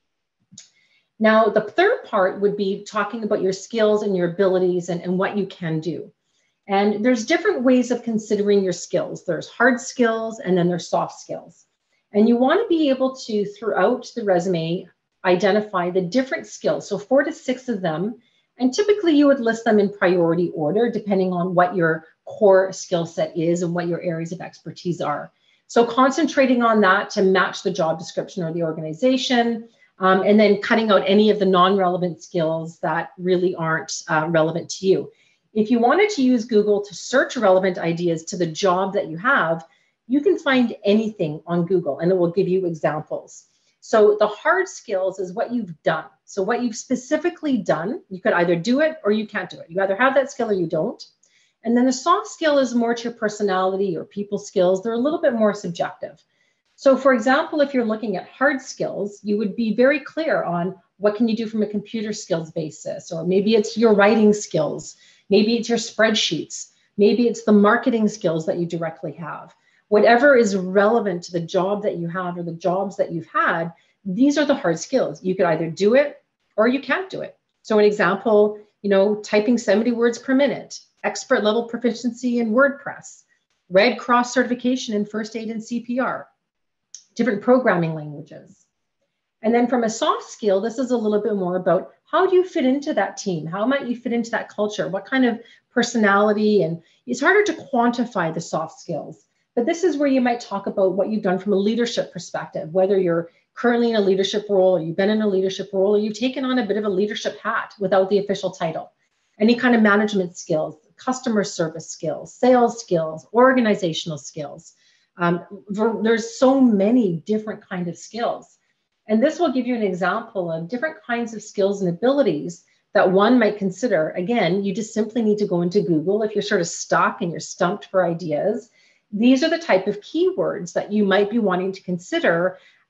Now, the third part would be talking about your skills and your abilities and, and what you can do. And there's different ways of considering your skills. There's hard skills and then there's soft skills. And you want to be able to, throughout the resume, identify the different skills. So four to six of them. And typically you would list them in priority order, depending on what your core skill set is and what your areas of expertise are. So concentrating on that to match the job description or the organization. Um, and then cutting out any of the non-relevant skills that really aren't uh, relevant to you. If you wanted to use Google to search relevant ideas to the job that you have, you can find anything on Google and it will give you examples. So the hard skills is what you've done. So what you've specifically done, you could either do it or you can't do it. You either have that skill or you don't. And then the soft skill is more to your personality or people skills. They're a little bit more subjective. So for example, if you're looking at hard skills, you would be very clear on what can you do from a computer skills basis, or maybe it's your writing skills, maybe it's your spreadsheets, maybe it's the marketing skills that you directly have. Whatever is relevant to the job that you have or the jobs that you've had, these are the hard skills. You could either do it or you can't do it. So an example, you know, typing seventy words per minute, expert level proficiency in WordPress, Red Cross certification in first aid and C P R. Different programming languages. And then from a soft skill, this is a little bit more about how do you fit into that team? How might you fit into that culture? What kind of personality? And it's harder to quantify the soft skills, but this is where you might talk about what you've done from a leadership perspective, whether you're currently in a leadership role or you've been in a leadership role or you've taken on a bit of a leadership hat without the official title. Any kind of management skills, customer service skills, sales skills, organizational skills. Um, there's so many different kinds of skills. And this will give you an example of different kinds of skills and abilities that one might consider. Again, you just simply need to go into Google if you're sort of stuck and you're stumped for ideas. These are the type of keywords that you might be wanting to consider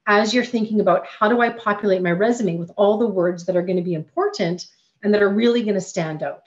as you're thinking about how do I populate my resume with all the words that are going to be important and that are really going to stand out.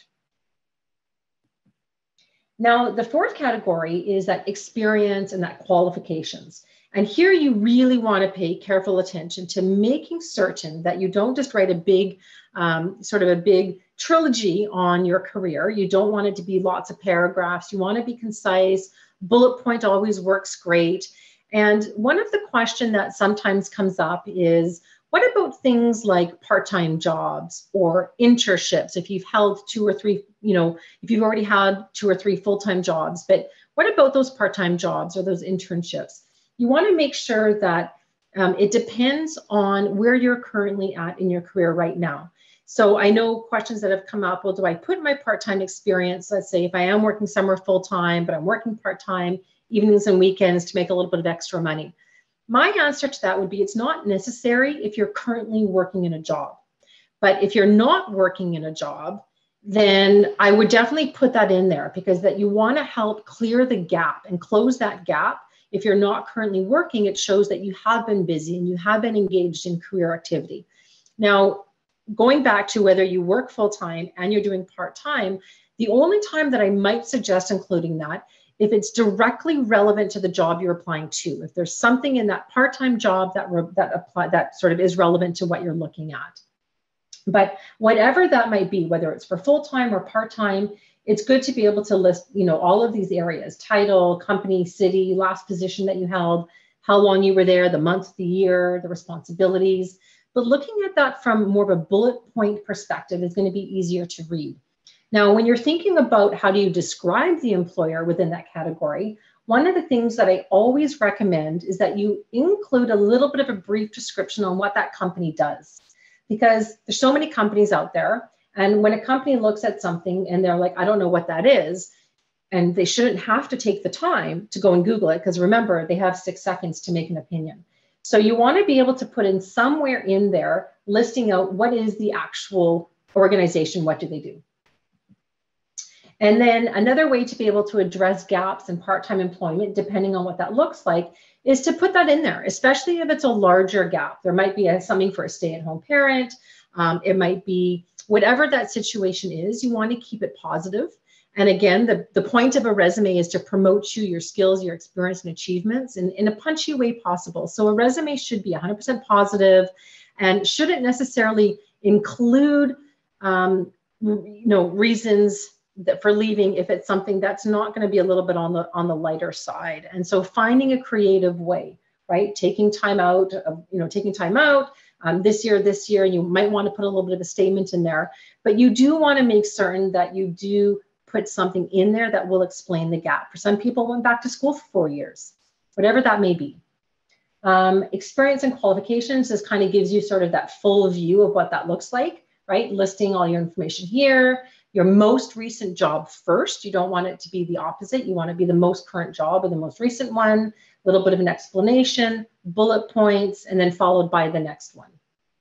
Now, the fourth category is that experience and that qualifications. And here you really want to pay careful attention to making certain that you don't just write a big, um, sort of a big trilogy on your career. You don't want it to be lots of paragraphs. You want to be concise. Bullet point always works great. And one of the questions that sometimes comes up is, what about things like part-time jobs or internships? If you've held two or three, you know, if you've already had two or three full-time jobs, but what about those part-time jobs or those internships? You want to make sure that um, it depends on where you're currently at in your career right now. So I know questions that have come up, well, do I put my part-time experience, let's say if I am working somewhere full-time, but I'm working part-time, evenings and weekends to make a little bit of extra money? My answer to that would be it's not necessary if you're currently working in a job. But if you're not working in a job, then I would definitely put that in there, because that you want to help clear the gap and close that gap. If you're not currently working, it shows that you have been busy and you have been engaged in career activity. Now, going back to whether you work full-time and you're doing part-time, the only time that I might suggest including that, if it's directly relevant to the job you're applying to, if there's something in that part-time job that that apply that sort of is relevant to what you're looking at. But whatever that might be, whether it's for full-time or part-time, it's good to be able to list, you know, all of these areas: title, company, city, last position that you held, how long you were there, the month, the year, the responsibilities. But looking at that from more of a bullet point perspective is going to be easier to read. Now, when you're thinking about how do you describe the employer within that category, one of the things that I always recommend is that you include a little bit of a brief description on what that company does. Because there's so many companies out there, and when a company looks at something and they're like, I don't know what that is, and they shouldn't have to take the time to go and Google it, because remember, they have six seconds to make an opinion. So you want to be able to put in somewhere in there listing out what is the actual organization, what do they do. And then another way to be able to address gaps in part-time employment, depending on what that looks like, is to put that in there, especially if it's a larger gap. There might be a, something for a stay-at-home parent. Um, it might be whatever that situation is, you want to keep it positive. And again, the, the point of a resume is to promote you, your skills, your experience and achievements in, in a punchy way possible. So a resume should be one hundred percent positive and shouldn't necessarily include um, you know, reasons that for leaving if it's something that's not going to be a little bit on the on the lighter side. And so finding a creative way, right? Taking time out, of, you know, taking time out um, this year, this year, and you might want to put a little bit of a statement in there, but you do want to make certain that you do put something in there that will explain the gap. For some people went back to school for four years, whatever that may be. Um, experience and qualifications just kind of gives you sort of that full view of what that looks like, right? Listing all your information here. Your most recent job first. You don't want it to be the opposite. You want to be the most current job or the most recent one, a little bit of an explanation, bullet points, and then followed by the next one.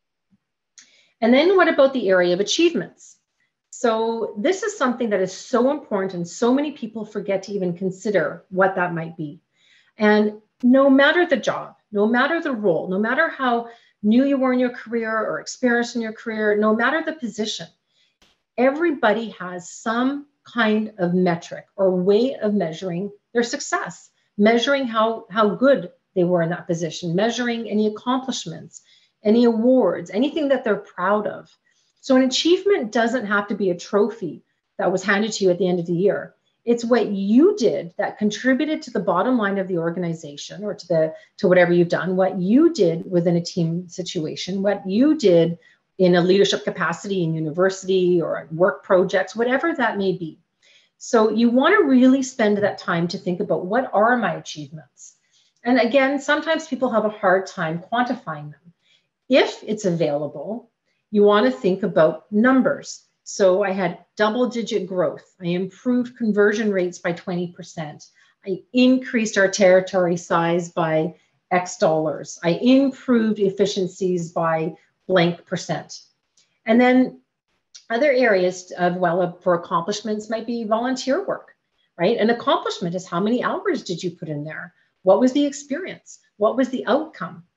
And then what about the area of achievements? So this is something that is so important. So many people forget to even consider what that might be. And no matter the job, no matter the role, no matter how new you were in your career or experienced in your career, no matter the position, everybody has some kind of metric or way of measuring their success, measuring how, how good they were in that position, measuring any accomplishments, any awards, anything that they're proud of. So an achievement doesn't have to be a trophy that was handed to you at the end of the year. It's what you did that contributed to the bottom line of the organization or to the to whatever you've done, what you did within a team situation, what you did in a leadership capacity in university or work projects, whatever that may be. So you want to really spend that time to think about what are my achievements? And again, sometimes people have a hard time quantifying them. If it's available, you want to think about numbers. So I had double digit growth. I improved conversion rates by twenty percent. I increased our territory size by X dollars. I improved efficiencies by blank percent. And then other areas of, well, for accomplishments might be volunteer work, right? An accomplishment is how many hours did you put in there? What was the experience? What was the outcome?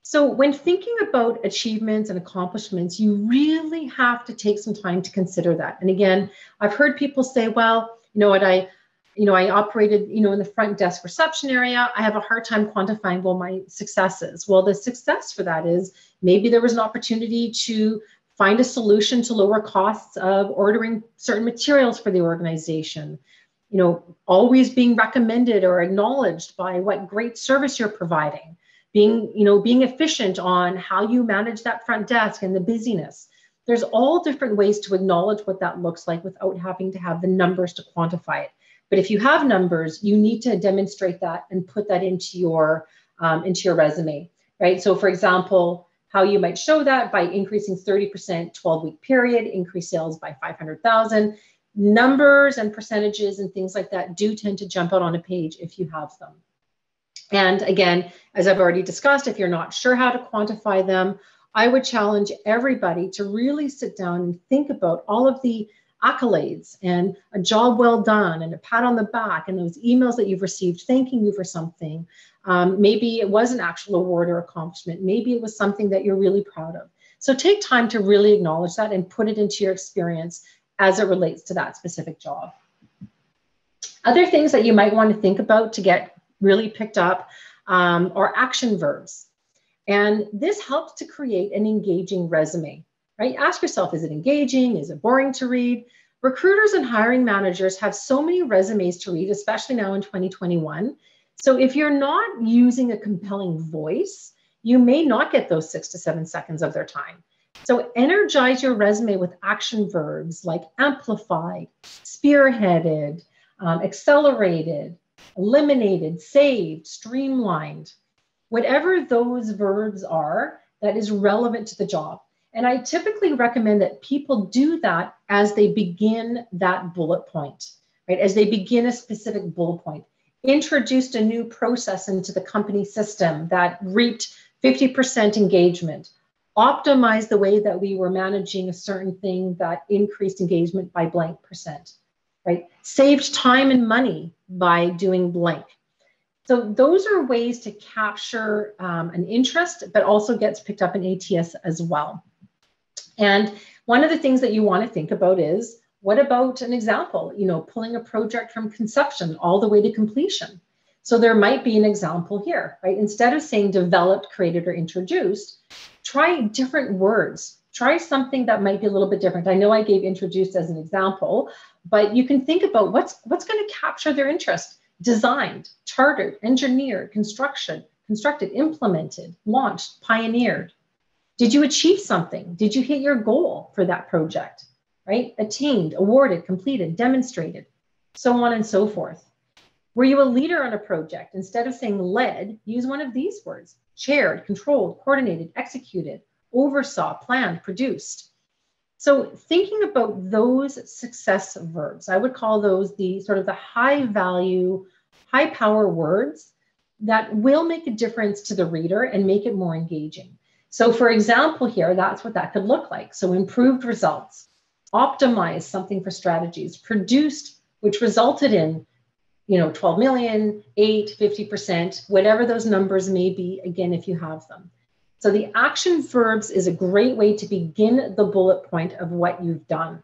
So when thinking about achievements and accomplishments, you really have to take some time to consider that. And again, I've heard people say, well, you know what, I, you know, I operated, you know, in the front desk reception area. I have a hard time quantifying well my successes. Well, the success for that is maybe there was an opportunity to find a solution to lower costs of ordering certain materials for the organization. You know, always being recommended or acknowledged by what great service you're providing. Being, you know, being efficient on how you manage that front desk and the busyness. There's all different ways to acknowledge what that looks like without having to have the numbers to quantify it. But if you have numbers, you need to demonstrate that and put that into your um, into your resume, right? So, for example, how you might show that by increasing thirty percent twelve-week period, increase sales by five hundred thousand. Numbers and percentages and things like that do tend to jump out on a page if you have them. And again, as I've already discussed, if you're not sure how to quantify them, I would challenge everybody to really sit down and think about all of the accolades and a job well done and a pat on the back and those emails that you've received thanking you for something. Um, maybe it was an actual award or accomplishment. Maybe it was something that you're really proud of. So take time to really acknowledge that and put it into your experience as it relates to that specific job. Other things that you might want to think about to get really picked up um, are action verbs. And this helps to create an engaging resume, right? Ask yourself, is it engaging? Is it boring to read? Recruiters and hiring managers have so many resumes to read, especially now in twenty twenty-one. So if you're not using a compelling voice, you may not get those six to seven seconds of their time. So energize your resume with action verbs like amplified, spearheaded, um, accelerated, eliminated, saved, streamlined, whatever those verbs are that is relevant to the job. And I typically recommend that people do that as they begin that bullet point, right? As they begin a specific bullet point. Introduced a new process into the company system that reaped fifty percent engagement. Optimized the way that we were managing a certain thing that increased engagement by blank percent, right? Saved time and money by doing blank. So those are ways to capture um, an interest, but also gets picked up in A T S as well. And one of the things that you want to think about is, what about an example, you know, pulling a project from conception all the way to completion? So there might be an example here, right? Instead of saying developed, created, or introduced, try different words. Try something that might be a little bit different. I know I gave introduced as an example, but you can think about what's, what's going to capture their interest. Designed, chartered, engineered, construction, constructed, implemented, launched, pioneered. Did you achieve something? Did you hit your goal for that project, right? Attained, awarded, completed, demonstrated, so on and so forth. Were you a leader on a project? Instead of saying led, use one of these words: chaired, controlled, coordinated, executed, oversaw, planned, produced. So thinking about those success verbs, I would call those the sort of the high value, high power words that will make a difference to the reader and make it more engaging. So for example here, that's what that could look like. So improved results, optimized something for strategies, produced, which resulted in, you know, twelve million, eight, fifty percent, whatever those numbers may be, again, if you have them. So the action verbs is a great way to begin the bullet point of what you've done.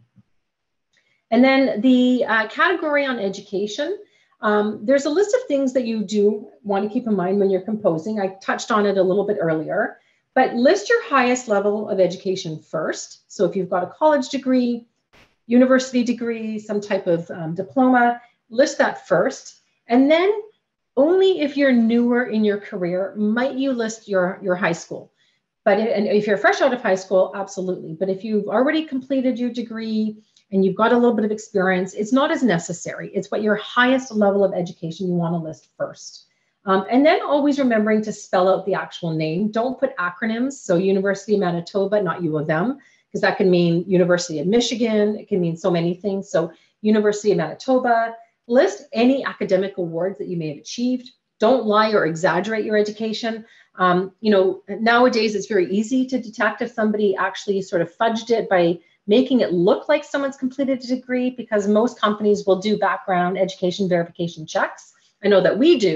And then the uh, category on education, um, there's a list of things that you do want to keep in mind when you're composing. I touched on it a little bit earlier, but list your highest level of education first. So if you've got a college degree, university degree, some type of um, diploma, list that first. And then only if you're newer in your career might you list your, your high school. But if, and if you're fresh out of high school, absolutely. But if you've already completed your degree and you've got a little bit of experience, it's not as necessary. It's what your highest level of education you want to list first. Um, and then always remembering to spell out the actual name. Don't put acronyms. So University of Manitoba, not U of M, because that can mean University of Michigan. It can mean so many things. So University of Manitoba. List any academic awards that you may have achieved. Don't lie or exaggerate your education. Um, you know, nowadays it's very easy to detect if somebody actually sort of fudged it by making it look like someone's completed a degree, because most companies will do background education verification checks. I know that we do.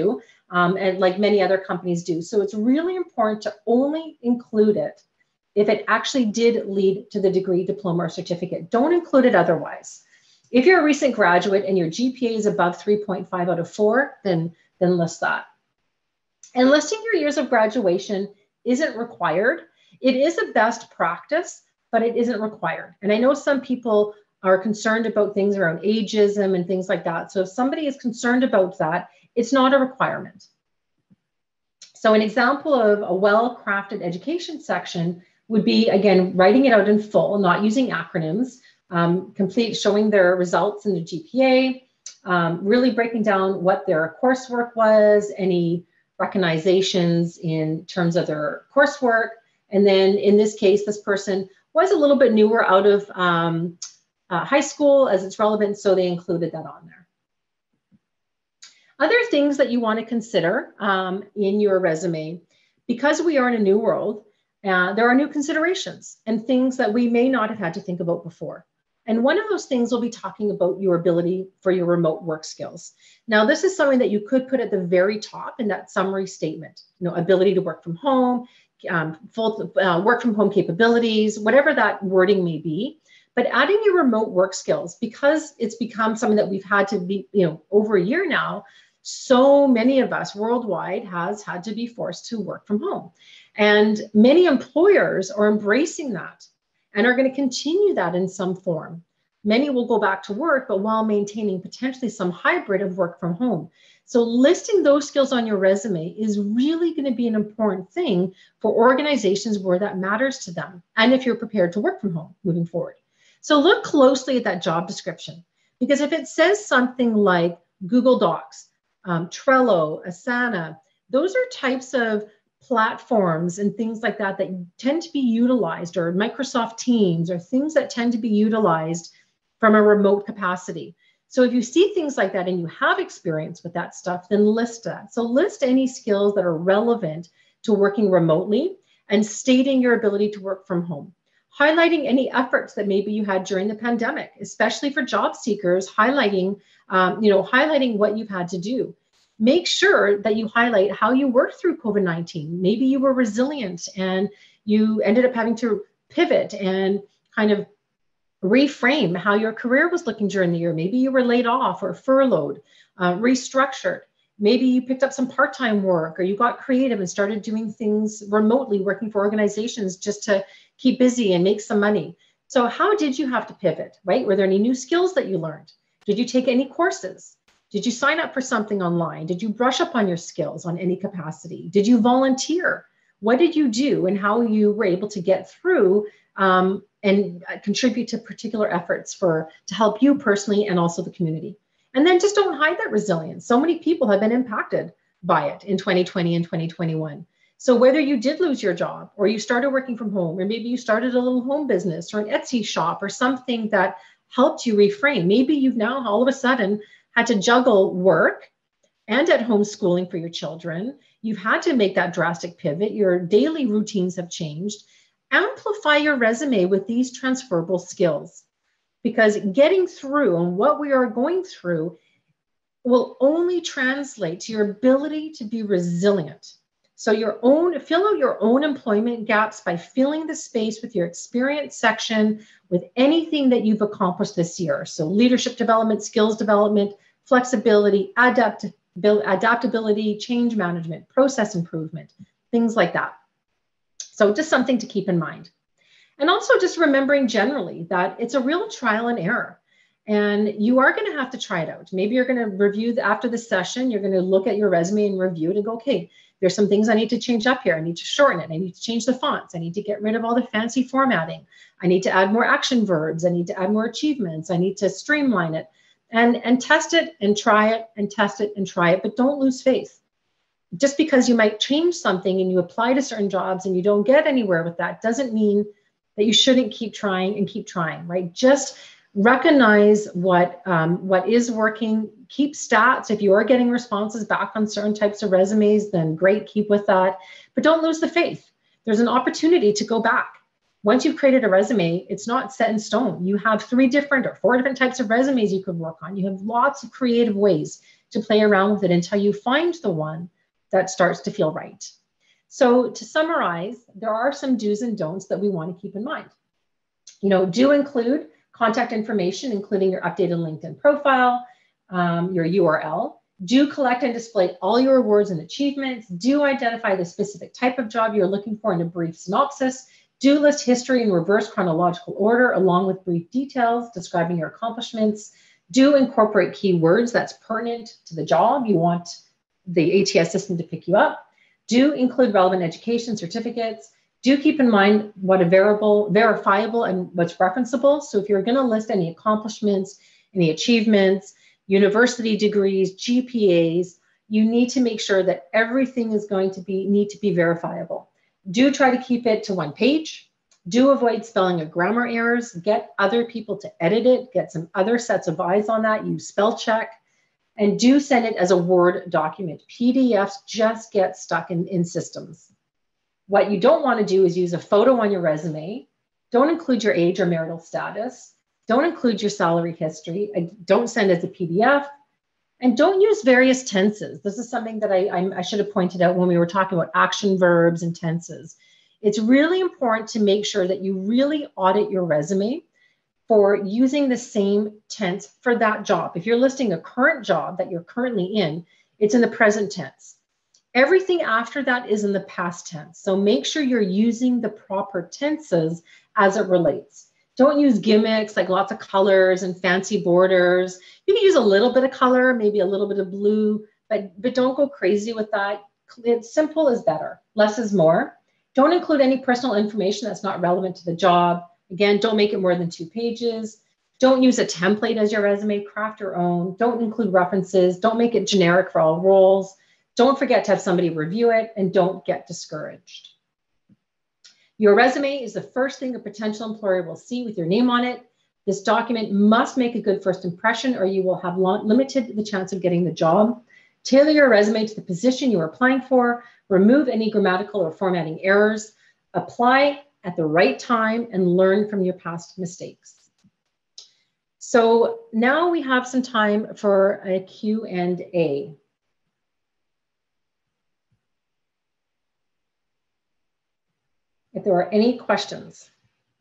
um, and like many other companies do. So it's really important to only include it if it actually did lead to the degree, diploma, or certificate. Don't include it otherwise. If you're a recent graduate and your G P A is above three point five out of four, then, then list that. And listing your years of graduation isn't required. It is a best practice, but it isn't required. And I know some people are concerned about things around ageism and things like that. So if somebody is concerned about that, it's not a requirement. So an example of a well-crafted education section would be, again, writing it out in full, not using acronyms, um, complete showing their results in the G P A, um, really breaking down what their coursework was, any recognizations in terms of their coursework. And then in this case, this person was a little bit newer out of um, uh, high school as it's relevant, so they included that on there. Other things that you want to consider um, in your resume, because we are in a new world, uh, there are new considerations and things that we may not have had to think about before. And one of those things will be talking about your ability for your remote work skills. Now, this is something that you could put at the very top in that summary statement, you know, ability to work from home, um, full uh, work from home capabilities, whatever that wording may be. But adding your remote work skills, because it's become something that we've had to be, you know, over a year now, so many of us worldwide has had to be forced to work from home. And many employers are embracing that and are going to continue that in some form. Many will go back to work, but while maintaining potentially some hybrid of work from home. So listing those skills on your resume is really going to be an important thing for organizations where that matters to them, and if you're prepared to work from home moving forward. So look closely at that job description, because if it says something like Google Docs, um, Trello, Asana, those are types of platforms and things like that that tend to be utilized, or Microsoft Teams, or things that tend to be utilized from a remote capacity. So if you see things like that and you have experience with that stuff, then list that. So list any skills that are relevant to working remotely and stating your ability to work from home. Highlighting any efforts that maybe you had during the pandemic, especially for job seekers, highlighting, um, you know, highlighting what you've had to do. Make sure that you highlight how you worked through COVID nineteen. Maybe you were resilient and you ended up having to pivot and kind of reframe how your career was looking during the year. Maybe you were laid off or furloughed, uh, restructured. Maybe you picked up some part-time work, or you got creative and started doing things remotely, working for organizations just to keep busy and make some money. So how did you have to pivot, right? Were there any new skills that you learned? Did you take any courses? Did you sign up for something online? Did you brush up on your skills on any capacity? Did you volunteer? What did you do, and how you were able to get through um, and contribute to particular efforts for to help you personally and also the community? And then just don't hide that resilience. So many people have been impacted by it in twenty twenty and twenty twenty-one. So whether you did lose your job, or you started working from home, or maybe you started a little home business or an Etsy shop or something that helped you reframe, maybe you've now all of a sudden had to juggle work and at home schooling for your children. You've had to make that drastic pivot. Your daily routines have changed. Amplify your resume with these transferable skills, because getting through and what we are going through will only translate to your ability to be resilient. So your own, fill out your own employment gaps by filling the space with your experience section with anything that you've accomplished this year. So leadership development, skills development, flexibility, adapt, adaptability, change management, process improvement, things like that. So just something to keep in mind. And also just remembering generally that it's a real trial and error. And you are going to have to try it out. Maybe you're going to review the, after the session, you're going to look at your resume and review it and go, okay, there's some things I need to change up here. I need to shorten it. I need to change the fonts. I need to get rid of all the fancy formatting. I need to add more action verbs. I need to add more achievements. I need to streamline it, and, and test it and try it and test it and try it. But don't lose faith. Just because you might change something and you apply to certain jobs and you don't get anywhere with that doesn't mean that you shouldn't keep trying and keep trying, right? Just recognize what, um, what is working. Keep stats. If you are getting responses back on certain types of resumes, then great, keep with that. But don't lose the faith. There's an opportunity to go back. Once you've created a resume, it's not set in stone. You have three different or four different types of resumes you could work on. You have lots of creative ways to play around with it until you find the one that starts to feel right. So to summarize, there are some do's and don'ts that we want to keep in mind. You know, do include contact information, including your updated LinkedIn profile, um, your U R L. Do collect and display all your awards and achievements. Do identify the specific type of job you're looking for in a brief synopsis. Do list history in reverse chronological order, along with brief details describing your accomplishments. Do incorporate keywords that's pertinent to the job you want the A T S system to pick you up. Do include relevant education certificates. Do keep in mind what a variable, verifiable and what's referenceable. So if you're going to list any accomplishments, any achievements, university degrees, G P As, you need to make sure that everything is going to be need to be verifiable. Do try to keep it to one page. Do avoid spelling or grammar errors. Get other people to edit it. Get some other sets of eyes on that. Use spell check. And do send it as a Word document. P D Fs just get stuck in, in systems. What you don't want to do is use a photo on your resume. Don't include your age or marital status. Don't include your salary history. Don't send as a P D F. And don't use various tenses. This is something that I, I, I should have pointed out when we were talking about action verbs and tenses. It's really important to make sure that you really audit your resume for using the same tense for that job. If you're listing a current job that you're currently in, it's in the present tense. Everything after that is in the past tense. So make sure you're using the proper tenses as it relates. Don't use gimmicks like lots of colors and fancy borders. You can use a little bit of color, maybe a little bit of blue, but, but don't go crazy with that. It's simple is better. Less is more. Don't include any personal information that's not relevant to the job. Again, don't make it more than two pages. Don't use a template as your resume. Craft your own. Don't include references. Don't make it generic for all roles. Don't forget to have somebody review it, and don't get discouraged. Your resume is the first thing a potential employer will see with your name on it. This document must make a good first impression, or you will have limited the chance of getting the job. Tailor your resume to the position you are applying for. Remove any grammatical or formatting errors. Apply at the right time and learn from your past mistakes. So now we have some time for a Q and A. If there are any questions.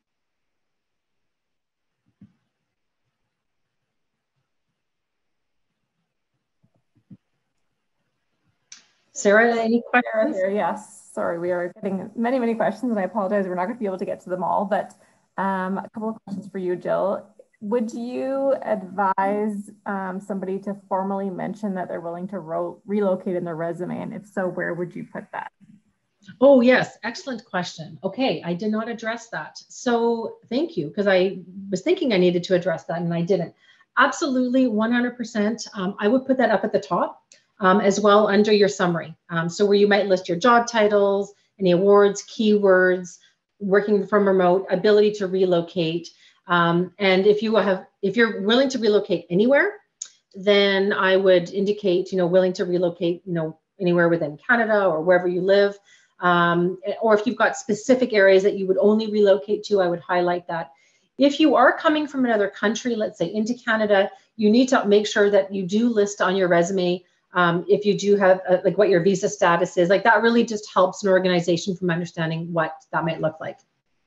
Sarah, any questions? Here, yes, sorry, we are getting many, many questions, and I apologize, we're not going to be able to get to them all, but um, a couple of questions for you, Jill. Would you advise um, somebody to formally mention that they're willing to relocate in their resume? And if so, where would you put that? Oh, yes. Excellent question. Okay. I did not address that. So thank you, because I was thinking I needed to address that and I didn't. Absolutely. one hundred percent. Um, I would put that up at the top um, as well under your summary. Um, so where you might list your job titles, any awards, keywords, working from remote, ability to relocate. Um, and if you have, if you're willing to relocate anywhere, then I would indicate, you know, willing to relocate, you know, anywhere within Canada or wherever you live. Um, or if you've got specific areas that you would only relocate to, I would highlight that. If you are coming from another country, let's say into Canada, you need to make sure that you do list on your resume um, if you do have uh, like what your visa status is. Like that really just helps an organization from understanding what that might look like.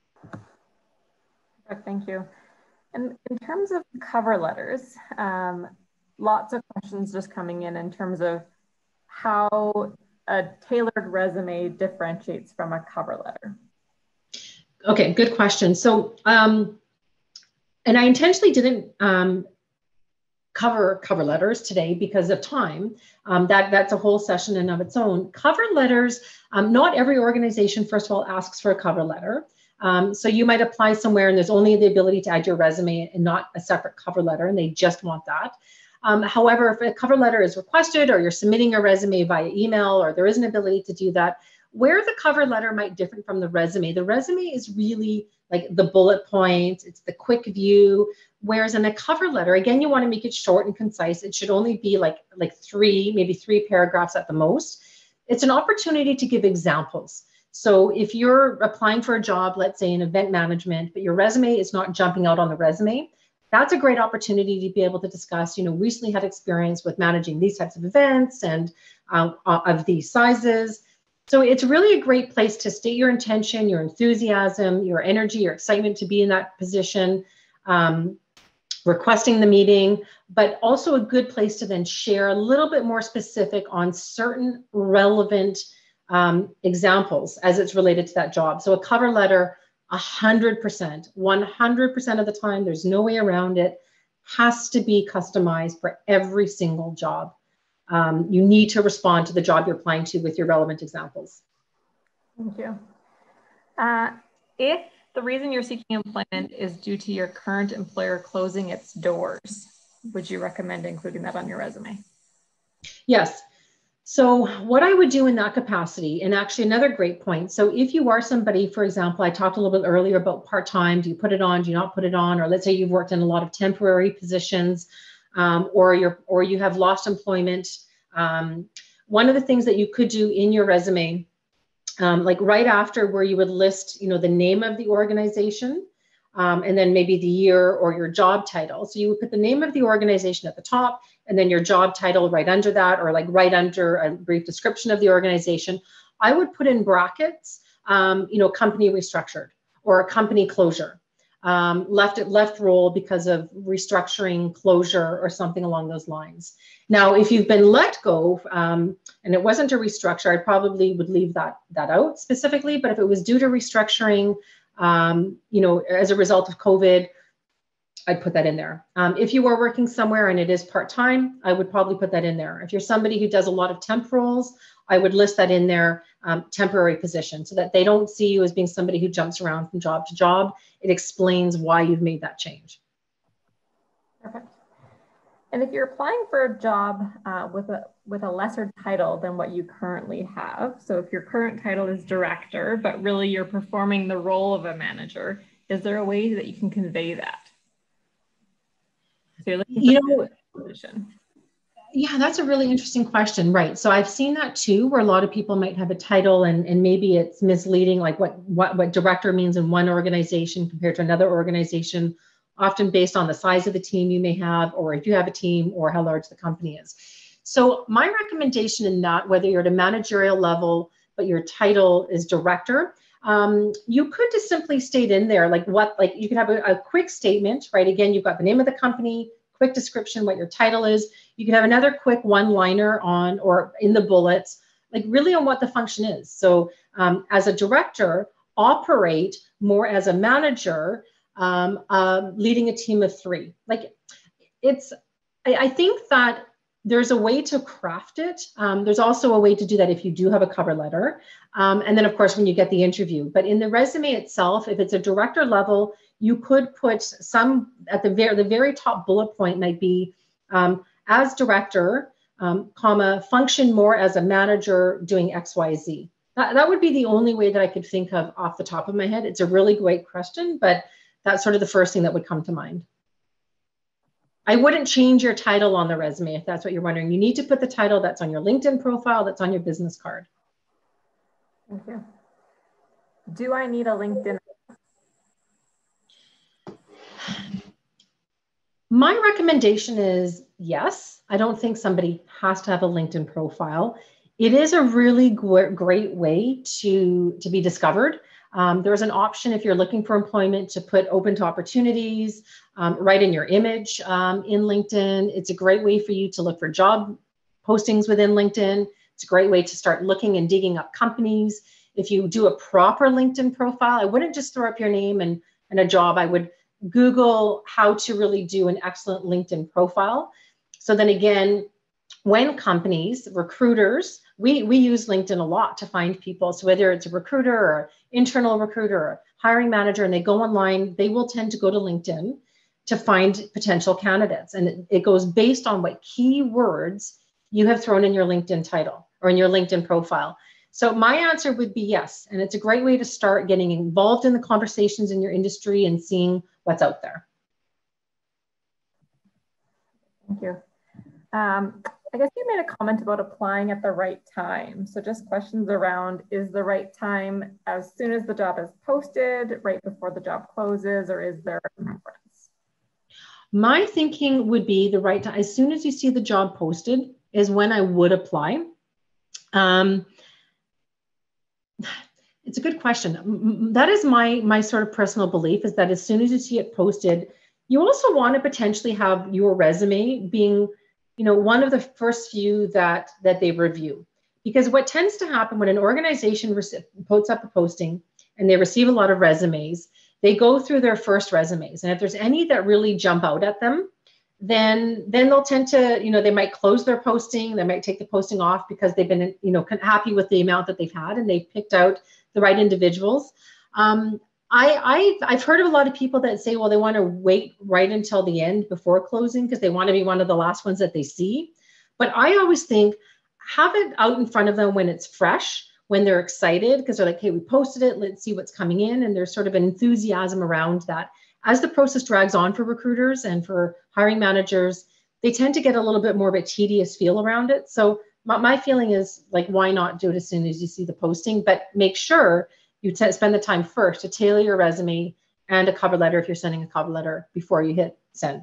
Thank you. And in terms of cover letters, um, lots of questions just coming in in terms of how a tailored resume differentiates from a cover letter. Okay, good question. So, um, and I intentionally didn't um, cover cover letters today because of time. Um, that, that's a whole session in of its own. Cover letters, um, not every organization, first of all, asks for a cover letter. Um, so you might apply somewhere and there's only the ability to add your resume and not a separate cover letter, and they just want that. Um, however, if a cover letter is requested or you're submitting a resume via email or there is an ability to do that, where the cover letter might differ from the resume, the resume is really like the bullet points, it's the quick view, whereas in a cover letter, again, you want to make it short and concise. It should only be like, like three, maybe three paragraphs at the most. It's an opportunity to give examples. So if you're applying for a job, let's say in event management, but your resume is not jumping out on the resume, that's a great opportunity to be able to discuss, you know, recently had experience with managing these types of events and uh, of these sizes. So it's really a great place to state your intention, your enthusiasm, your energy, your excitement to be in that position, um, requesting the meeting, but also a good place to then share a little bit more specific on certain relevant um, examples as it's related to that job. So a cover letter, one hundred percent, one hundred percent of the time, there's no way around it, has to be customized for every single job. Um, you need to respond to the job you're applying to with your relevant examples. Thank you. Uh, if the reason you're seeking employment is due to your current employer closing its doors, would you recommend including that on your resume? Yes. So what I would do in that capacity, and actually another great point. So if you are somebody, for example, I talked a little bit earlier about part-time, do you put it on, do you not put it on? Or let's say you've worked in a lot of temporary positions, um, or you're, or you have lost employment. Um, one of the things that you could do in your resume, um, like right after where you would list, you know, the name of the organization, um, and then maybe the year or your job title. So you would put the name of the organization at the top, and then your job title right under that, or like right under a brief description of the organization. I would put in brackets, um, you know, company restructured or a company closure, um, left at left role because of restructuring, closure, or something along those lines. Now, if you've been let go um, and it wasn't a restructure, I probably would leave that, that out specifically. But if it was due to restructuring, um, you know, as a result of COVID, I'd put that in there. Um, if you are working somewhere and it is part-time, I would probably put that in there. If you're somebody who does a lot of temp roles, I would list that in there, um, temporary position, so that they don't see you as being somebody who jumps around from job to job. It explains why you've made that change. Perfect. And if you're applying for a job uh, with a with a lesser title than what you currently have, so if your current title is director, but really you're performing the role of a manager, is there a way that you can convey that? So you're looking you know, position. Yeah, that's a really interesting question. Right. So I've seen that too, where a lot of people might have a title and, and maybe it's misleading, like what, what, what director means in one organization compared to another organization, often based on the size of the team you may have, or if you have a team, or how large the company is. So my recommendation in that, whether you're at a managerial level, but your title is director, um, you could just simply state in there, like what, like you could have a, a quick statement, right? Again, you've got the name of the company, quick description, what your title is. You can have another quick one-liner on, or in the bullets, like really on what the function is. So um, as a director, operate more as a manager, um, uh, leading a team of three. Like it's, I, I think that there's a way to craft it. Um, there's also a way to do that if you do have a cover letter. Um, and then of course, when you get the interview, but in the resume itself, if it's a director level, you could put some at the very, the very top bullet point might be um, as director, um, comma, function more as a manager doing X, Y, Z. That, that would be the only way that I could think of off the top of my head. It's a really great question, but that's sort of the first thing that would come to mind. I wouldn't change your title on the resume if that's what you're wondering. You need to put the title that's on your LinkedIn profile, that's on your business card. Thank you. Do I need a LinkedIn? My recommendation is yes. I don't think somebody has to have a LinkedIn profile. It is a really great way to, to be discovered. Um, there's an option if you're looking for employment to put open to opportunities, um, right in your image um, in LinkedIn. It's a great way for you to look for job postings within LinkedIn. It's a great way to start looking and digging up companies. If you do a proper LinkedIn profile, I wouldn't just throw up your name and, and a job. I would Google how to really do an excellent LinkedIn profile. So then again, when companies, recruiters, we, we use LinkedIn a lot to find people. So whether it's a recruiter or internal recruiter or hiring manager, and they go online, they will tend to go to LinkedIn to find potential candidates. And it, it goes based on what keywords you have thrown in your LinkedIn title or in your LinkedIn profile. So my answer would be yes. And it's a great way to start getting involved in the conversations in your industry and seeing what's out there. Thank you. Um, I guess you made a comment about applying at the right time. So just questions around, is the right time as soon as the job is posted, right before the job closes, or is there a preference? My thinking would be the right time. As soon as you see the job posted is when I would apply. Um, it's a good question. That is my, my sort of personal belief, is that as soon as you see it posted, you also want to potentially have your resume being, you know, one of the first few that, that they review. Because what tends to happen when an organization puts up a posting and they receive a lot of resumes, they go through their first resumes. And if there's any that really jump out at them, then then they'll tend to, you know, they might close their posting, they might take the posting off because they've been, you know, happy with the amount that they've had and they've picked out the right individuals. Um, I, I've, I've heard of a lot of people that say, well, they want to wait right until the end before closing because they want to be one of the last ones that they see. But I always think, have it out in front of them when it's fresh, when they're excited, because they're like, hey, we posted it, let's see what's coming in. And there's sort of an enthusiasm around that. As the process drags on for recruiters and for hiring managers, they tend to get a little bit more of a tedious feel around it. So my, my feeling is, like, why not do it as soon as you see the posting, but make sure you t- spend the time first to tailor your resume and a cover letter if you're sending a cover letter before you hit send.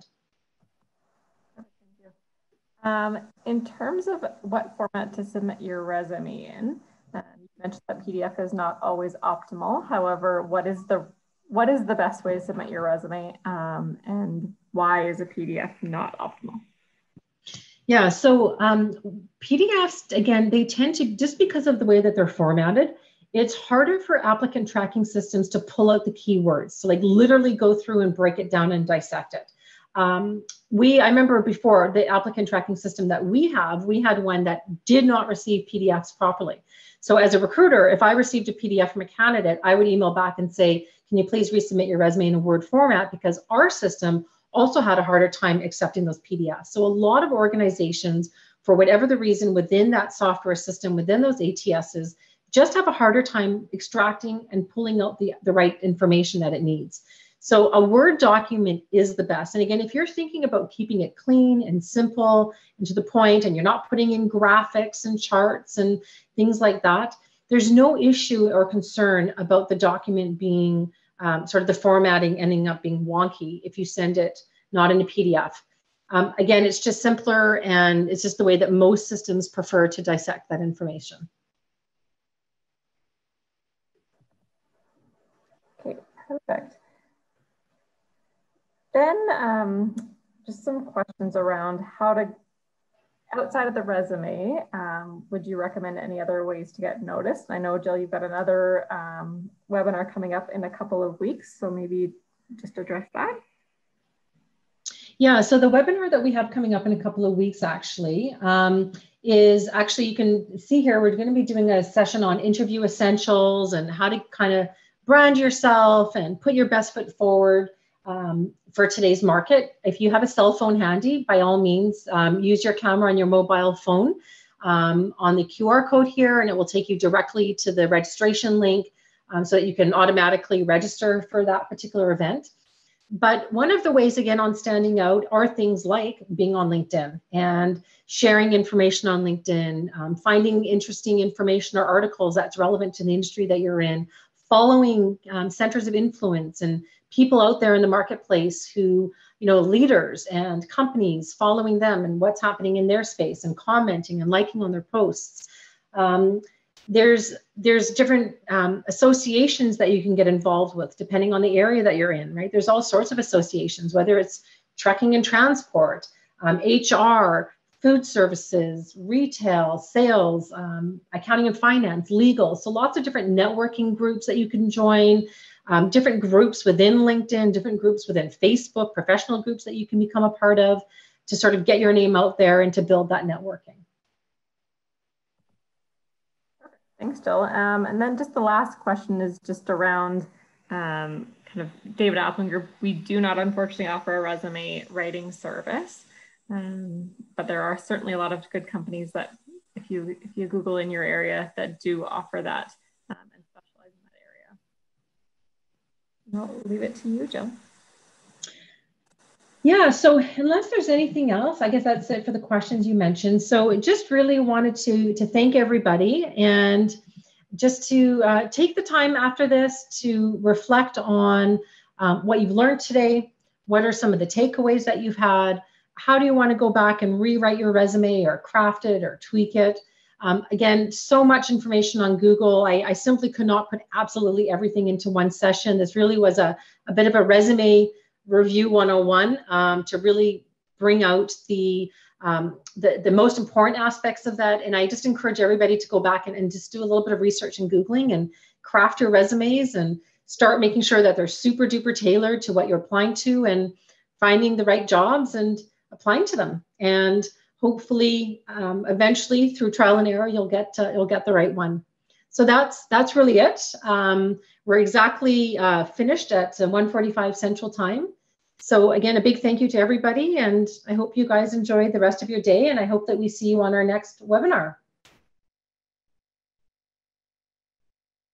Um, in terms of what format to submit your resume in, um, you mentioned that P D F is not always optimal. However, what is the what is the best way to submit your resume, um, and why is a P D F not optimal? Yeah, so um, P D Fs, again, they tend to, just because of the way that they're formatted, it's harder for applicant tracking systems to pull out the keywords. So like literally go through and break it down and dissect it. Um, we, I remember before, the applicant tracking system that we have, we had one that did not receive P D Fs properly. So as a recruiter, if I received a P D F from a candidate, I would email back and say, can you please resubmit your resume in a Word format, because our system also had a harder time accepting those P D Fs. So a lot of organizations, for whatever the reason, within that software system, within those A T Ss, just have a harder time extracting and pulling out the, the right information that it needs. So a Word document is the best. And again, if you're thinking about keeping it clean and simple and to the point, and you're not putting in graphics and charts and things like that, there's no issue or concern about the document being um, sort of the formatting ending up being wonky if you send it not in a P D F. Um, again, it's just simpler, and it's just the way that most systems prefer to dissect that information. Okay, perfect. Then um, just some questions around how to, outside of the resume, um, would you recommend any other ways to get noticed? I know, Jill, you've got another um, webinar coming up in a couple of weeks, so maybe just address that. Yeah, so the webinar that we have coming up in a couple of weeks actually um, is actually, you can see here, we're going to be doing a session on interview essentials and how to kind of brand yourself and put your best foot forward um, for today's market. If you have a cell phone handy, by all means, um, use your camera on your mobile phone um, on the Q R code here, and it will take you directly to the registration link um, so that you can automatically register for that particular event. But one of the ways, again, on standing out are things like being on LinkedIn and sharing information on LinkedIn, um, finding interesting information or articles that's relevant to the industry that you're in, following um, centers of influence and people out there in the marketplace who, you know, leaders and companies, following them and what's happening in their space and commenting and liking on their posts. Um, There's there's different um, associations that you can get involved with depending on the area that you're in, right? There's all sorts of associations, whether it's trucking and transport, um, H R, food services, retail, sales, um, accounting and finance, legal. So lots of different networking groups that you can join, um, different groups within LinkedIn, different groups within Facebook, professional groups that you can become a part of to sort of get your name out there and to build that networking. Thanks, Jill. Um, and then just the last question is just around um, kind of David Aplin Group. We do not, unfortunately, offer a resume writing service, um, but there are certainly a lot of good companies that, if you if you Google in your area, that do offer that um, and specialize in that area. I'll leave it to you, Jill. Yeah, so unless there's anything else, I guess that's it for the questions you mentioned. So just really wanted to, to thank everybody, and just to uh, take the time after this to reflect on um, what you've learned today, What are some of the takeaways that you've had? How do you want to go back and rewrite your resume or craft it or tweak it? Um, again, so much information on Google. I, I simply could not put absolutely everything into one session. This really was a, a bit of a resume review one oh one um, to really bring out the, um, the, the most important aspects of that. And I just encourage everybody to go back and, and just do a little bit of research and Googling and craft your resumes and start making sure that they're super duper tailored to what you're applying to and finding the right jobs and applying to them. And hopefully, um, eventually, through trial and error, you'll get uh, you'll get the right one. So that's that's really it. Um, we're exactly uh, finished at one forty-five Central Time. So again, a big thank you to everybody, and I hope you guys enjoy the rest of your day. And I hope that we see you on our next webinar.